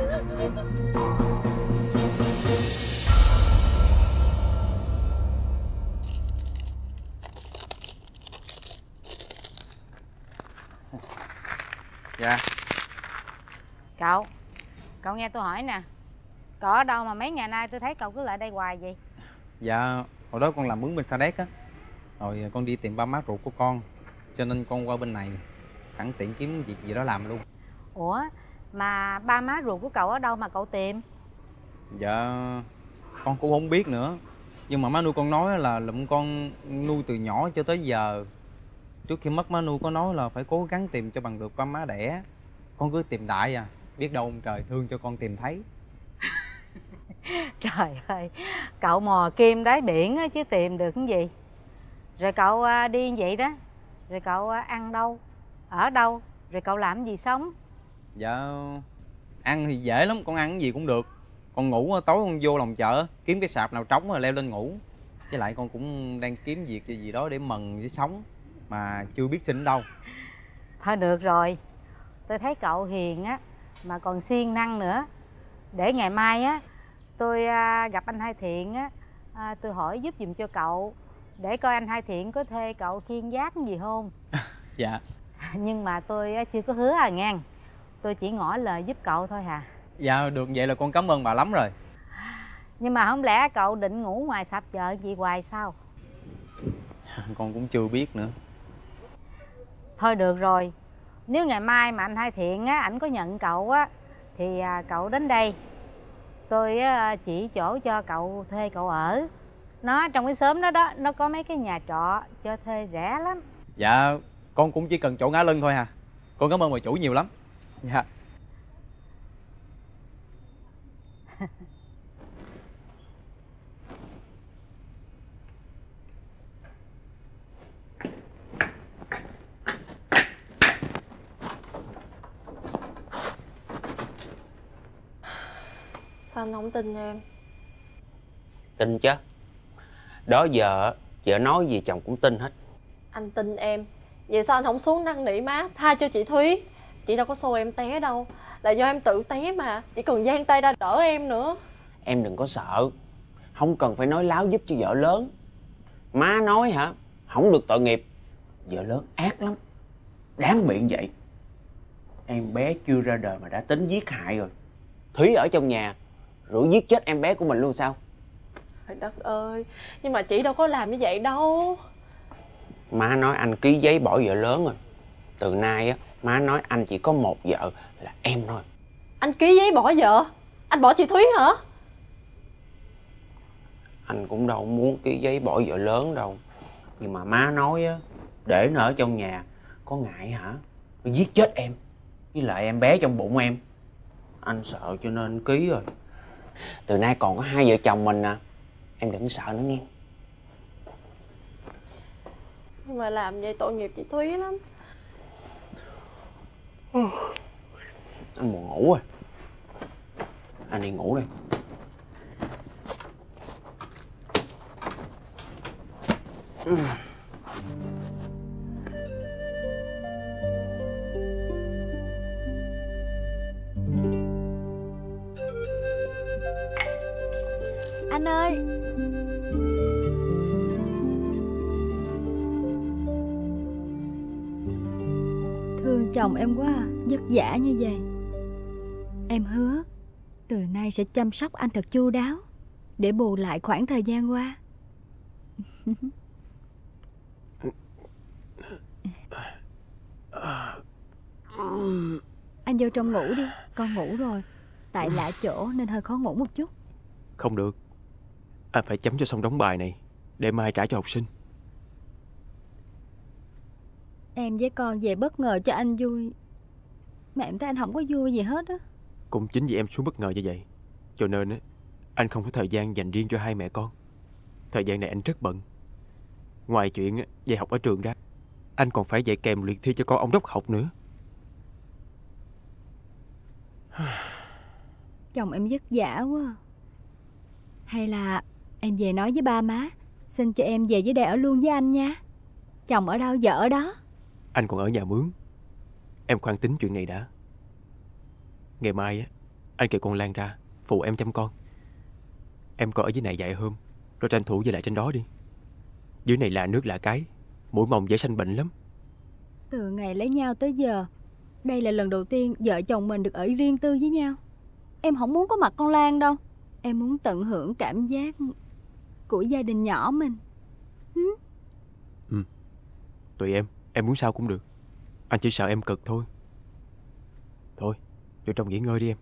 Dạ. Cậu nghe tôi hỏi nè. Cậu ở đâu mà mấy ngày nay tôi thấy cậu cứ lại đây hoài vậy? Dạ, hồi đó con làm mướn bên Sa Đéc á. Rồi con đi tìm ba má ruột của con, cho nên con qua bên này sẵn tiện kiếm việc gì đó làm luôn. Ủa, mà ba má ruột của cậu ở đâu mà cậu tìm? Dạ, con cũng không biết nữa. Nhưng mà má nuôi con nói là lụm con nuôi từ nhỏ cho tới giờ. Trước khi mất má nuôi có nói là phải cố gắng tìm cho bằng được ba má đẻ. Con cứ tìm đại à, biết đâu ông trời thương cho con tìm thấy. Trời ơi, cậu mò kim đáy biển á, chứ tìm được cái gì. Rồi cậu đi như vậy đó, rồi cậu ăn đâu, ở đâu, rồi cậu làm gì sống? Dạ, ăn thì dễ lắm, con ăn cái gì cũng được. Con ngủ tối con vô lòng chợ kiếm cái sạp nào trống rồi leo lên ngủ. Với lại con cũng đang kiếm việc gì đó để mần với sống mà chưa biết xin đâu. Thôi được rồi, tôi thấy cậu hiền á mà còn siêng năng nữa. Để ngày mai á tôi gặp anh Hai Thiện á, tôi hỏi giúp giùm cho cậu, để coi anh Hai Thiện có thuê cậu khiêng vác gì không. Dạ. Nhưng mà tôi chưa có hứa à ngang, tôi chỉ ngỏ lời giúp cậu thôi hà. Dạ được vậy là con cảm ơn bà lắm rồi. Nhưng mà không lẽ cậu định ngủ ngoài sạp chợ gì hoài sao? Con cũng chưa biết nữa. Thôi được rồi, nếu ngày mai mà anh Hai Thiện á, ảnh có nhận cậu á, thì cậu đến đây. Tôi chỉ chỗ cho cậu thuê cậu ở. Nó trong cái xóm đó đó, nó có mấy cái nhà trọ cho thuê rẻ lắm. Dạ con cũng chỉ cần chỗ ngã lưng thôi hà. Con cảm ơn bà chủ nhiều lắm. Dạ. Sao anh không tin em? Tin chứ. Đó giờ vợ nói gì chồng cũng tin hết. Anh tin em. Vậy sao anh không xuống năn nỉ má tha cho chị Thúy? Chị đâu có xô em té đâu, là do em tự té mà. Chỉ cần giang tay ra đỡ em nữa. Em đừng có sợ, không cần phải nói láo giúp cho vợ lớn. Má nói hả, không được tội nghiệp. Vợ lớn ác lắm, đáng bị vậy. Em bé chưa ra đời mà đã tính giết hại rồi. Thúy ở trong nhà rủ giết chết em bé của mình luôn sao? Trời đất ơi, nhưng mà chị đâu có làm như vậy đâu. Má nói anh ký giấy bỏ vợ lớn rồi. Từ nay á, má nói anh chỉ có một vợ là em thôi. Anh ký giấy bỏ vợ? Anh bỏ chị Thúy hả? Anh cũng đâu muốn ký giấy bỏ vợ lớn đâu. Nhưng mà má nói á, để nó ở trong nhà có ngại hả? Nó giết chết em với lại em bé trong bụng em. Anh sợ cho nên ký rồi. Từ nay còn có hai vợ chồng mình à. Em đừng sợ nữa nghe. Nhưng mà làm vậy tội nghiệp chị Thúy lắm. Anh buồn ngủ rồi. Anh đi ngủ đây. Anh ơi. Thương chồng em quá à, vất vả như vậy. Em hứa từ nay sẽ chăm sóc anh thật chu đáo để bù lại khoảng thời gian qua. Anh vô trong ngủ đi, con ngủ rồi. Tại lạ chỗ nên hơi khó ngủ một chút. Không được, anh phải chấm cho xong đống bài này để mai trả cho học sinh. Em với con về bất ngờ cho anh vui, mà em thấy anh không có vui gì hết á. Cũng chính vì em xuống bất ngờ như vậy, cho nên á, anh không có thời gian dành riêng cho hai mẹ con. Thời gian này anh rất bận. Ngoài chuyện dạy học ở trường ra, anh còn phải dạy kèm luyện thi cho con ông đốc học nữa. Chồng em vất vả quá. Hay là em về nói với ba má xin cho em về với đây ở luôn với anh nha. Chồng ở đâu vợ ở đó. Anh còn ở nhà mướn. Em khoan tính chuyện này đã. Ngày mai á, anh kêu con Lan ra phụ em chăm con. Em coi ở dưới này vài hôm rồi tranh thủ về lại trên đó đi. Dưới này là nước lạ cái, mũi mồng dễ sanh bệnh lắm. Từ ngày lấy nhau tới giờ, đây là lần đầu tiên vợ chồng mình được ở riêng tư với nhau. Em không muốn có mặt con Lan đâu. Em muốn tận hưởng cảm giác của gia đình nhỏ mình. Tùy em muốn sao cũng được. Anh chỉ sợ em cực thôi. Thôi, vô trong nghỉ ngơi đi em.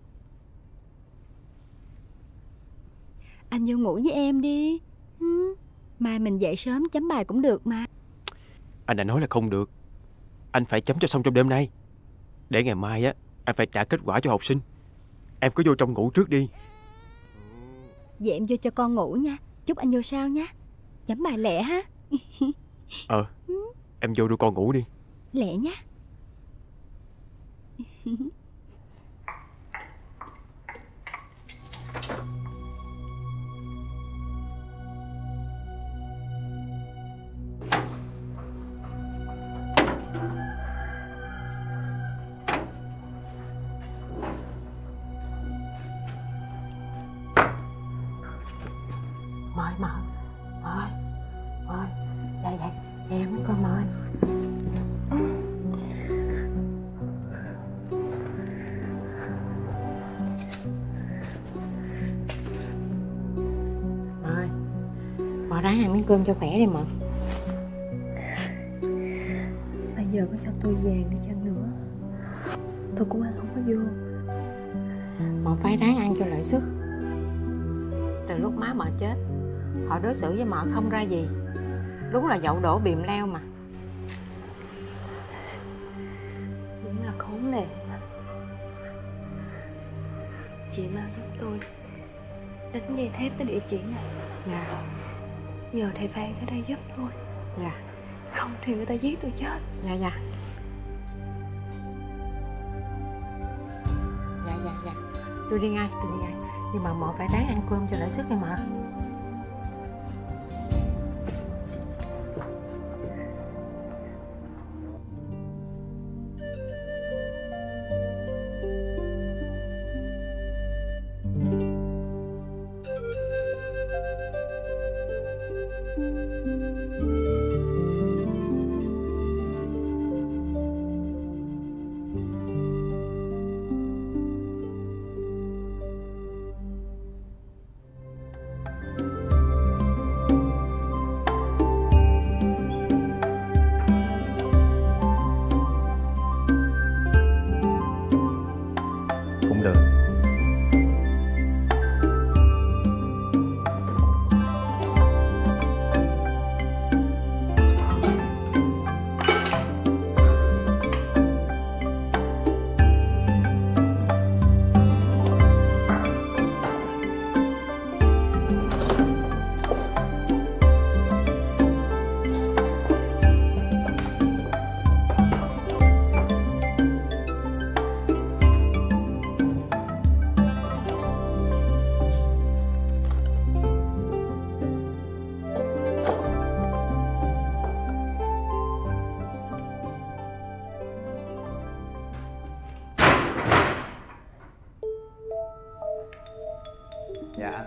Anh vô ngủ với em đi. Mai mình dậy sớm chấm bài cũng được mà. Anh đã nói là không được. Anh phải chấm cho xong trong đêm nay, để ngày mai á anh phải trả kết quả cho học sinh. Em cứ vô trong ngủ trước đi. Vậy em vô cho con ngủ nha. Chúc anh vô sau nha. Chấm bài lẹ ha. Em vô đưa con ngủ đi. Lẹ nhé. Mời dậy em con mời. Mợ ráng ăn miếng cơm cho khỏe đi mợ. Bây giờ có cho tôi vàng đi chăng nữa, tôi cũng ăn không có vô. Mợ phải ráng ăn cho lợi sức. Từ lúc má mợ chết, họ đối xử với mợ không ra gì. Đúng là dậu đổ bìm leo mà. Đúng là khốn nạn. Chị mau giúp tôi đánh dây thép tới địa chỉ này. Dạ. Nhờ thầy Phan tới đây giúp tôi. Dạ. Không thì người ta giết tôi chết. Dạ dạ. Dạ. Tôi đi ngay. Nhưng mà mợ phải ráng ăn cơm cho lợi sức nha mợ. Cũng được. Dạ.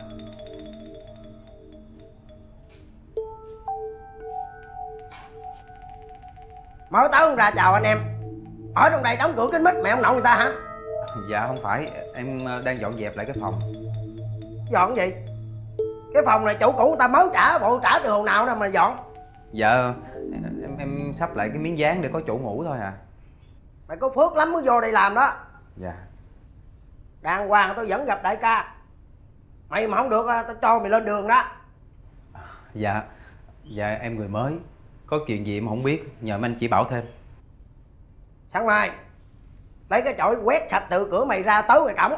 Mới tới không ra chào anh em. Ở trong đây đóng cửa kín mít mẹ ông nội người ta hả? Dạ không phải, em đang dọn dẹp lại cái phòng. Dọn gì? Cái phòng này chủ cũ người ta mới trả, bộ trả từ hồi nào đâu mà dọn. Dạ em sắp lại cái miếng dán để có chỗ ngủ thôi à. Mày có phước lắm mới vô đây làm đó. Dạ. Đàng hoàng tôi vẫn gặp đại ca. Mày mà không được tao cho mày lên đường đó. Dạ em người mới, có chuyện gì em không biết, nhờ mấy anh chỉ bảo thêm. Sáng mai lấy cái chổi quét sạch từ cửa mày ra tới ngoài cổng.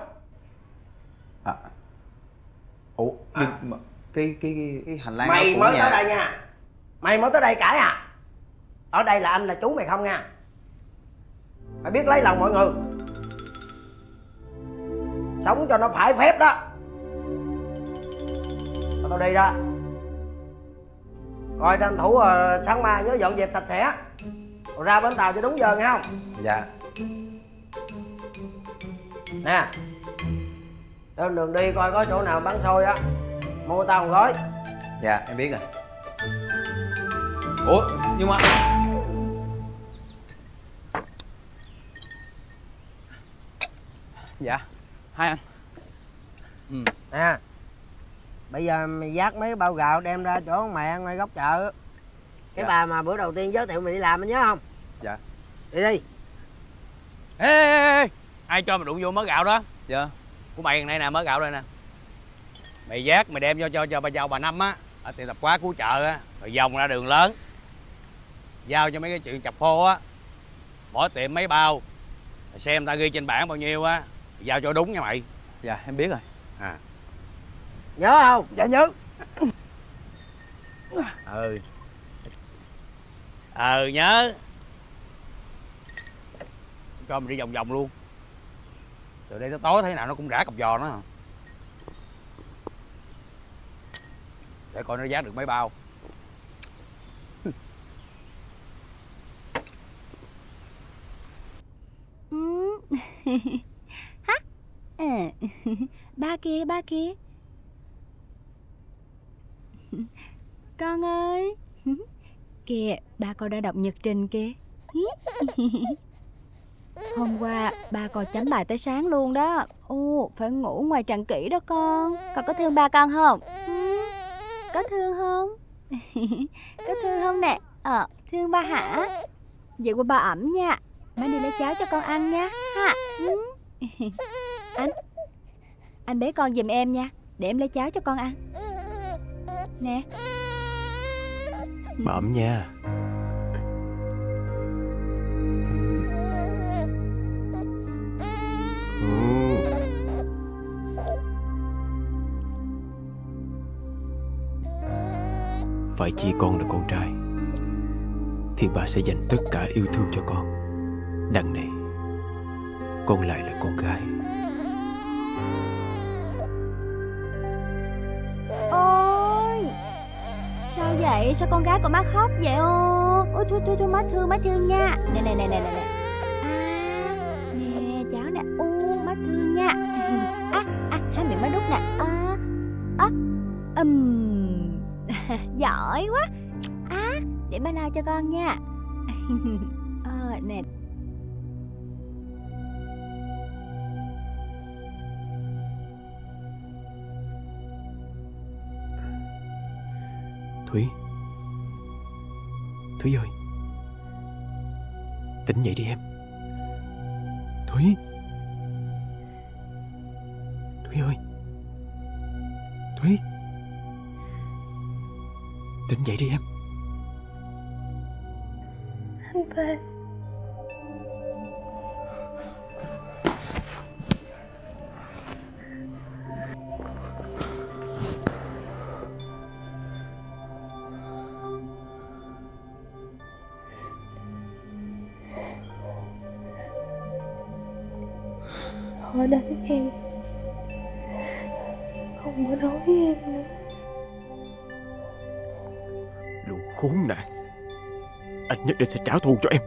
Ủa nhưng mà cái hành lang Mày của mới nhà... tới đây nha. Mày mới tới đây cãi à? Ở đây là anh là chú mày không nha. Mày biết lấy lòng mọi người, sống cho nó phải phép đó. Tao đi đó. Rồi tranh thủ sáng mai nhớ dọn dẹp sạch sẽ, rồi ra bến tàu cho đúng giờ nghe không? Dạ. Nè, trên đường đi coi có chỗ nào bán xôi á, mua tao một gói. Dạ em biết rồi. Ủa nhưng mà dạ hai anh. Nè, bây giờ mày vác mấy cái bao gạo đem ra chỗ mẹ ngoài góc chợ. Cái bà mà bữa đầu tiên giới thiệu mày đi làm anh nhớ không? Dạ. Đi đi. Ê, ai cho mày đụng vô mớ gạo đó? Dạ. Của mày này nè, mớ gạo đây nè. Mày vác mày đem cho bà giàu bà Năm á, ở tiệm tạp hóa của chợ á, rồi vòng ra đường lớn. Giao cho mấy cái chuyện chập phô á, mỗi tiệm mấy bao, xem ta ghi trên bảng bao nhiêu á, giao cho đúng nha mày. Dạ em biết rồi. Nhớ không? Dạ nhớ. Nhớ. Cho mày đi vòng vòng luôn. Từ đây tới tối thế nào nó cũng rã cặp giò nó. Để coi nó giá được mấy bao. Ba kia. Con ơi. Kìa, ba con đã đọc nhật trình kìa. Hôm qua ba con chấm bài tới sáng luôn đó. Phải ngủ ngoài tràn kỹ đó con. Con có thương ba con không? Có thương không? Có thương không nè? Thương ba hả? Vậy qua ba ẩm nha. Má đi lấy cháo cho con ăn nha ha. Anh bế con giùm em nha, để em lấy cháo cho con ăn. Nè. Bà ẩm nha. Phải chi con là con trai thì bà sẽ dành tất cả yêu thương cho con. Đằng này con lại là con gái. Ôi, sao vậy? Sao con gái của má khóc vậy ô? Ôi thôi má thương nha. Nè. Nè, cháu nè. Má thương nha. Hai miệng má đút nè. Giỏi quá. Để má lau cho con nha. Nè. Thúy ơi, tỉnh dậy đi em. Thúy ơi, Thúy, tỉnh dậy đi em. Anh về. Họ đánh em, không có nói với em nữa. Lũ khốn nạn, anh nhất định sẽ trả thù cho em.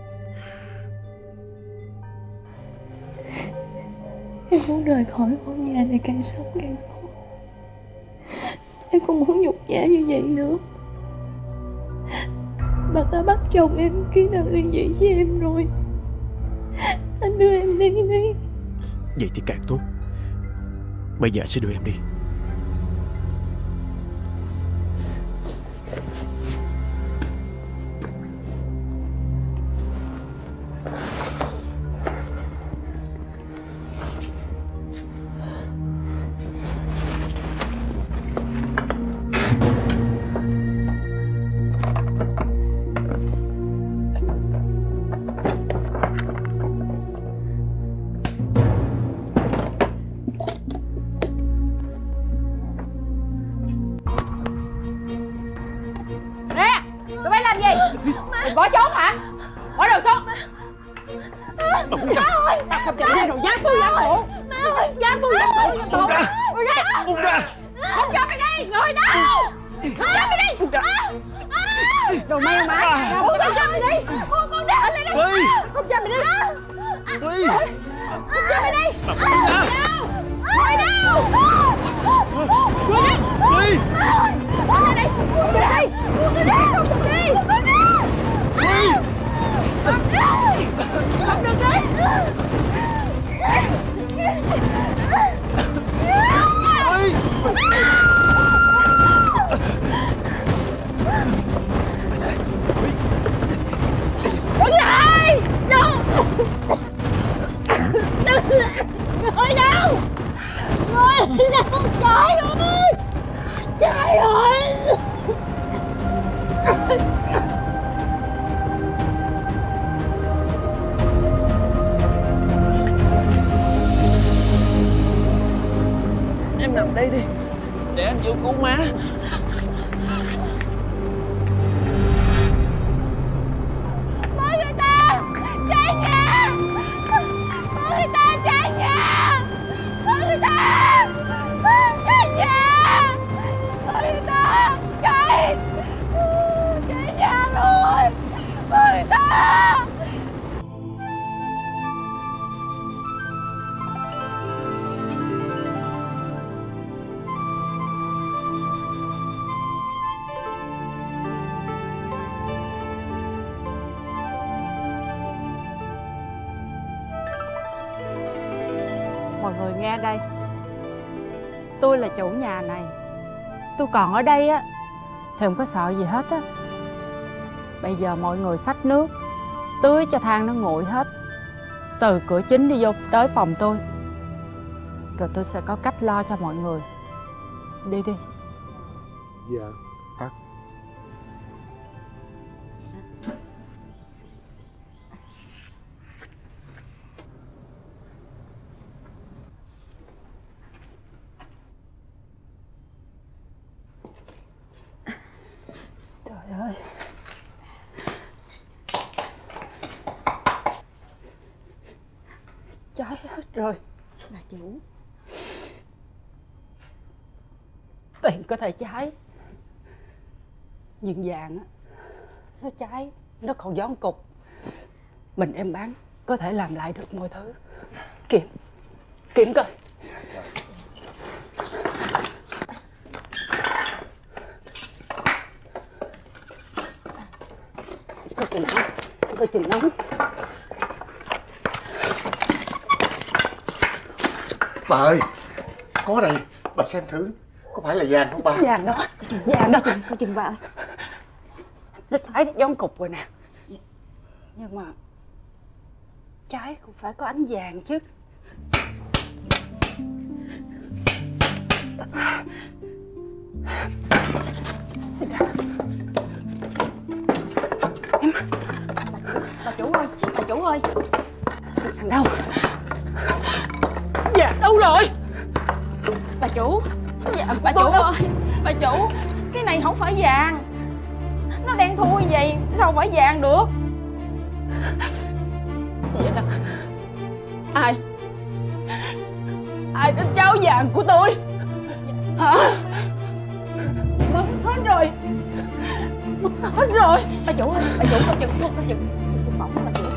Em muốn rời khỏi ngôi nhà này càng sớm càng tốt. Em không muốn nhục nhã như vậy nữa. Bà ta bắt chồng em ký nào ly dị với em rồi. Anh đưa em đi. Vậy thì càng tốt. Bây giờ anh sẽ đưa em đi. Định bỏ trốn hả? Bỏ đồ xuống. Má ơi, tao không chịu đi rồi. Gián phu gián hộ. Má ơi, gián phu gián hộ. Buông ra. Buông ra. Không cho mày đi. Người đâu? Không cho mày đi. Đồ mèo mà. Không cho mày đi. Con đợi lại đây. Không cho mày đi. Không cho mày đi. Người đâu? Người đâu? Đi. Bỏ ra đây. Buông ra đây. Buông ra đây. Không được đi. Không được đấy. Đứng lại. Đừng. Người đâu? Người đâu? Trời ơi. Trời ơi. Em nằm đây đi, để anh vô cứu má. Mời người ta cháy nhà. Mời người ta cháy nhà. Mời người ta cháy nhà. Mời người ta cháy nhà rồi. Mời người ta. Mọi người nghe đây, tôi là chủ nhà này. Tôi còn ở đây á thì không có sợ gì hết á. Bây giờ mọi người xách nước tưới cho than nó nguội hết, từ cửa chính đi vô tới phòng tôi, rồi tôi sẽ có cách lo cho mọi người. Đi đi. Dạ. Trời ơi. Cháy hết rồi. Bà chủ. Tiền có thể cháy, nhưng vàng á, nó cháy, nó còn gión cục. Mình em bán có thể làm lại được mọi thứ. Kiểm coi. Coi chừng nóng. Bà ơi, có đây, bà xem thử, có phải là vàng không bà? Vàng đó, vàng đó. Coi chừng bà ơi. Nó cháy gión cục rồi nè. Nhưng mà cháy cũng phải có ánh vàng chứ. Bà chủ ơi, bà chủ ơi. Thằng đâu? Vàng đâu rồi? Bà chủ. Bà chủ ơi, bà chủ, cái này không phải vàng, nó đen thui vậy sao phải vàng được? Vậy là ai đánh cháo vàng của tôi hả? Mất hết rồi, mất hết rồi. Bà chủ ơi, bà chủ coi chừng bỏng bà chủ.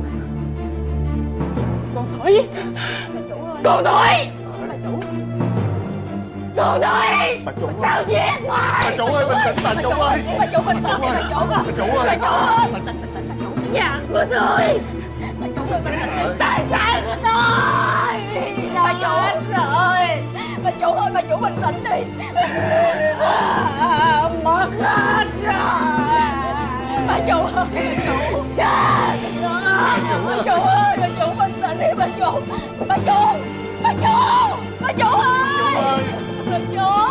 Con Thủy, Bà chủ ơi. con Thủy, Bà chủ. con Thủy, Bà chủ tao giết mày. Bà chủ ơi, bình tĩnh, bà chủ ơi. Bà chủ bình tĩnh, bà chủ. Bà chủ ơi. Vàng của tôi, Bà chủ ơi, bình tĩnh. tài sản của tôi. Bà chủ rồi. Bà chủ ơi, bà chủ bình tĩnh đi. Mất hết rồi. Bà chủ ơi, bà chủ. Chết. Bà chủ ơi, bà chủ bình tĩnh đi, bà chủ. Bà chủ, bà chủ, bà chủ ơi. Bà chủ.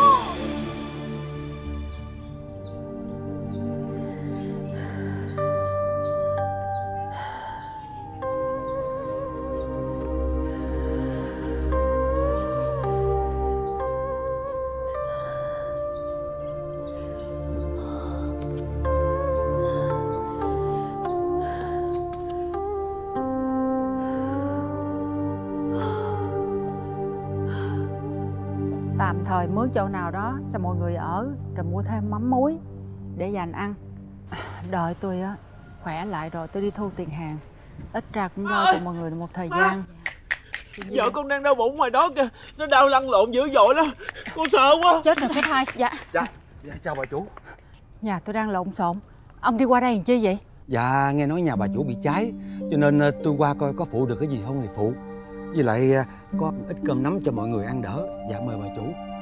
Tạm thời mướn chỗ nào đó cho mọi người ở, rồi mua thêm mắm muối để dành ăn. Đợi tôi á khỏe lại rồi tôi đi thu tiền hàng, ít ra cũng lo cho mọi người một thời gian. Vợ con đang đau bụng ngoài đó kìa, nó đau lăn lộn dữ dội lắm, con sợ quá. Chết rồi cái thai. Dạ. Dạ, chào bà chủ. Nhà tôi đang lộn xộn, ông đi qua đây làm chi vậy? Dạ, nghe nói nhà bà chủ bị cháy, cho nên tôi qua coi có phụ được cái gì không thì phụ. Với lại có ít cơm nắm cho mọi người ăn đỡ. Dạ mời bà chủ.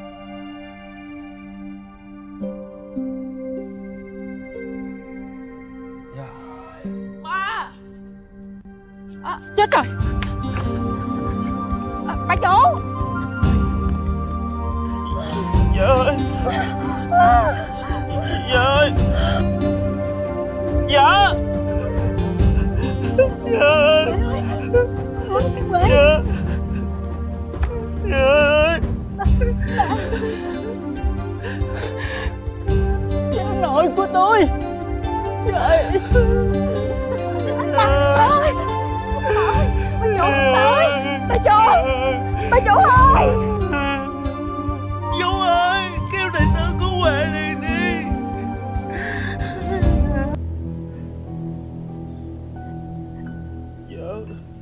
Ba. Chết rồi. Bà chủ. Vợ ơi. Vợ ơi. Vợ. Vợ ơi. Vợ. Vợ ơi. Cha nội của tôi. Trời. Ơi. Bà chủ ơi. Bà chủ ơi. Chú ơi, kêu thầy Tư cứu Huệ liền đi. Vợ.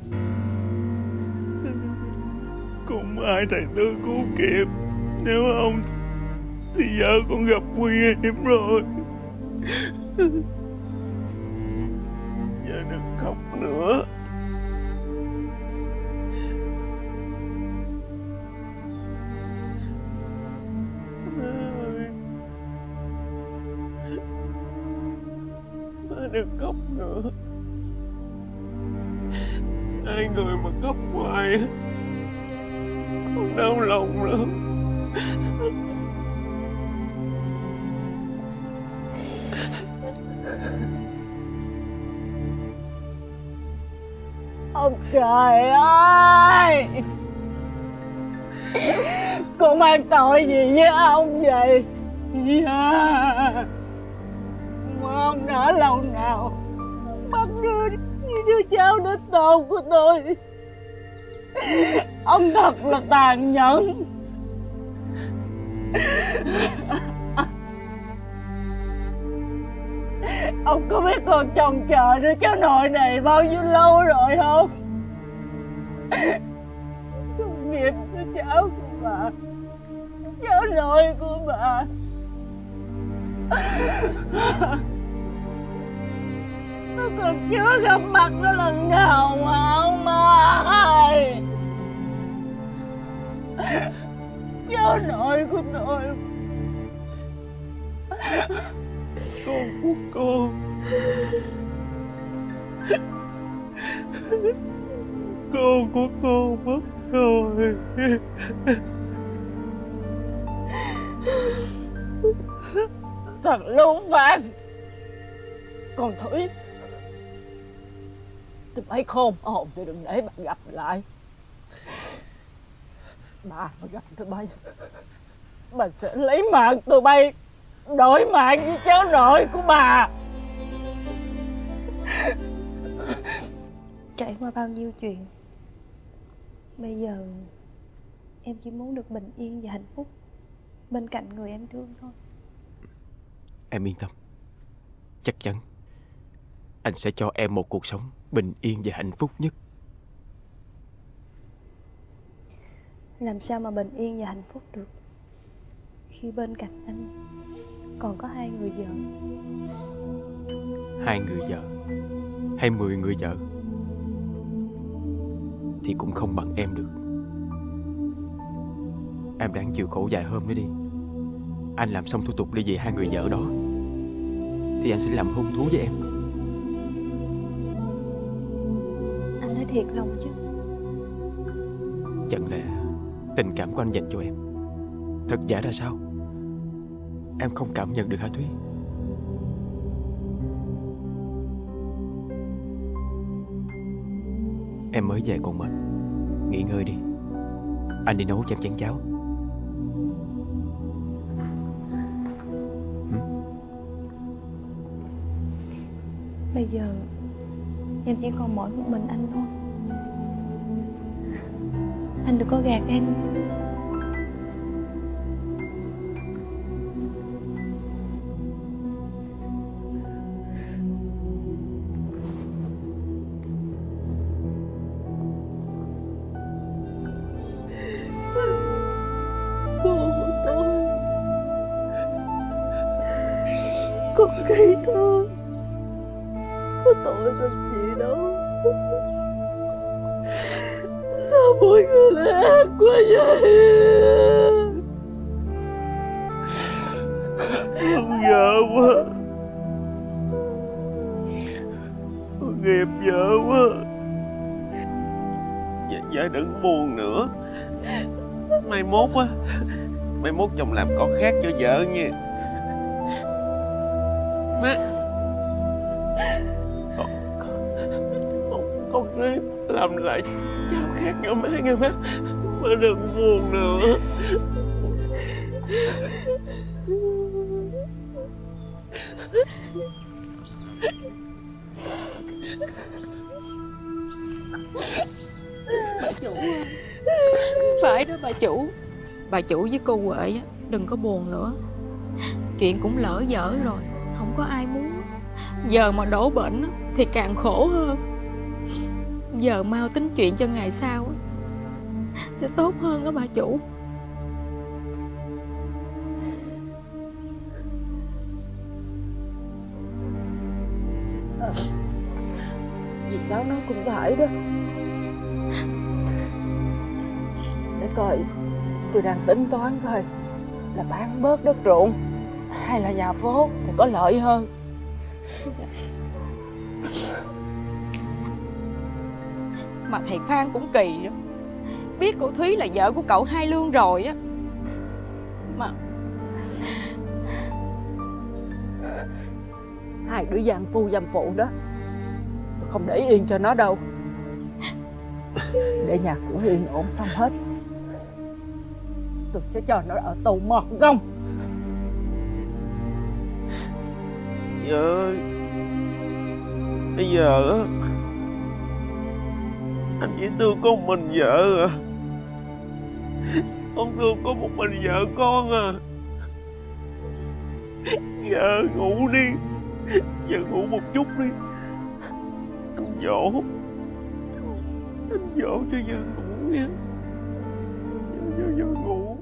Không ai thầy Tư cứu kịp. Nếu không thì vợ con gặp nguy hiểm rồi. Vợ đừng khóc nữa. đừng khóc nữa. Hai người mà khóc hoài con đau lòng lắm. Ông trời ơi, con mang tội gì với ông vậy? Ông đã lâu nào bắt đứa cháu đích tôn của tôi. Ông thật là tàn nhẫn. Ông có biết con trông chờ đứa cháu nội này bao nhiêu lâu rồi không? Tội nghiệp đứa cháu của bà, cháu nội của bà. Tôi còn chưa gặp mặt nó lần nào mà ông ơi. Cháu nội của tôi, con của con, con của con mất rồi. Thằng Lưu Phan, con Thúy, tụi bay khôn hồn thì đừng để bà gặp lại. Bà mà gặp tụi bay, bà sẽ lấy mạng tụi bay đổi mạng với cháu nội của bà. Trải qua bao nhiêu chuyện, bây giờ em chỉ muốn được bình yên và hạnh phúc bên cạnh người em thương thôi. Em yên tâm, chắc chắn anh sẽ cho em một cuộc sống bình yên và hạnh phúc nhất. Làm sao mà bình yên và hạnh phúc được khi bên cạnh anh còn có 2 người vợ? 2 người vợ hay 10 người vợ thì cũng không bằng em được. Em đáng chịu khổ vài hôm nữa đi. Anh làm xong thủ tục ly dị 2 người vợ đó thì anh sẽ làm hôn thú với em. Anh nói thiệt lòng chứ? Chẳng lẽ tình cảm của anh dành cho em thật giả ra sao? Em không cảm nhận được hả Thúy? Em mới về còn mệt, nghỉ ngơi đi. Anh đi nấu cho em chén cháo. Bây giờ em chỉ còn mỗi một mình anh thôi. Anh đừng có gạt em. Con của tôi, con ngây thơ, có tội tình gì đâu. Sao mọi người lại ác quá vậy? Con vợ quá, con nghiệp vợ quá. Dạ đừng buồn nữa. Mai mốt chồng làm con khác cho vợ nha. Má, con nói làm lại cháu khác cho má nghe má. Má đừng buồn nữa. Bà chủ, phải đó bà chủ. Bà chủ với cô Huệ á, đừng có buồn nữa. Chuyện cũng lỡ dở rồi, không có ai muốn. Giờ mà đổ bệnh á, thì càng khổ hơn. Giờ mau tính chuyện cho ngày sau á, sẽ tốt hơn đó bà chủ. Dì Sáu nói cũng phải đó. Để coi, tôi đang tính toán coi là bán bớt đất ruộng hay là nhà phố thì có lợi hơn. Mà thầy Phan cũng kỳ đó. Biết cô Thúy là vợ của cậu Hai Lương rồi á, mà hai đứa giang phu giang phụ đó tôi không để yên cho nó đâu. Để nhà cửa yên ổn xong hết, tôi sẽ cho nó ở tù mọt gông. Vợ ơi, bây giờ á anh chỉ thương có một mình vợ à, không thương có một mình vợ con à. Vợ ngủ đi, vợ ngủ một chút đi, anh dỗ cho vợ ngủ nha, cho vợ ngủ.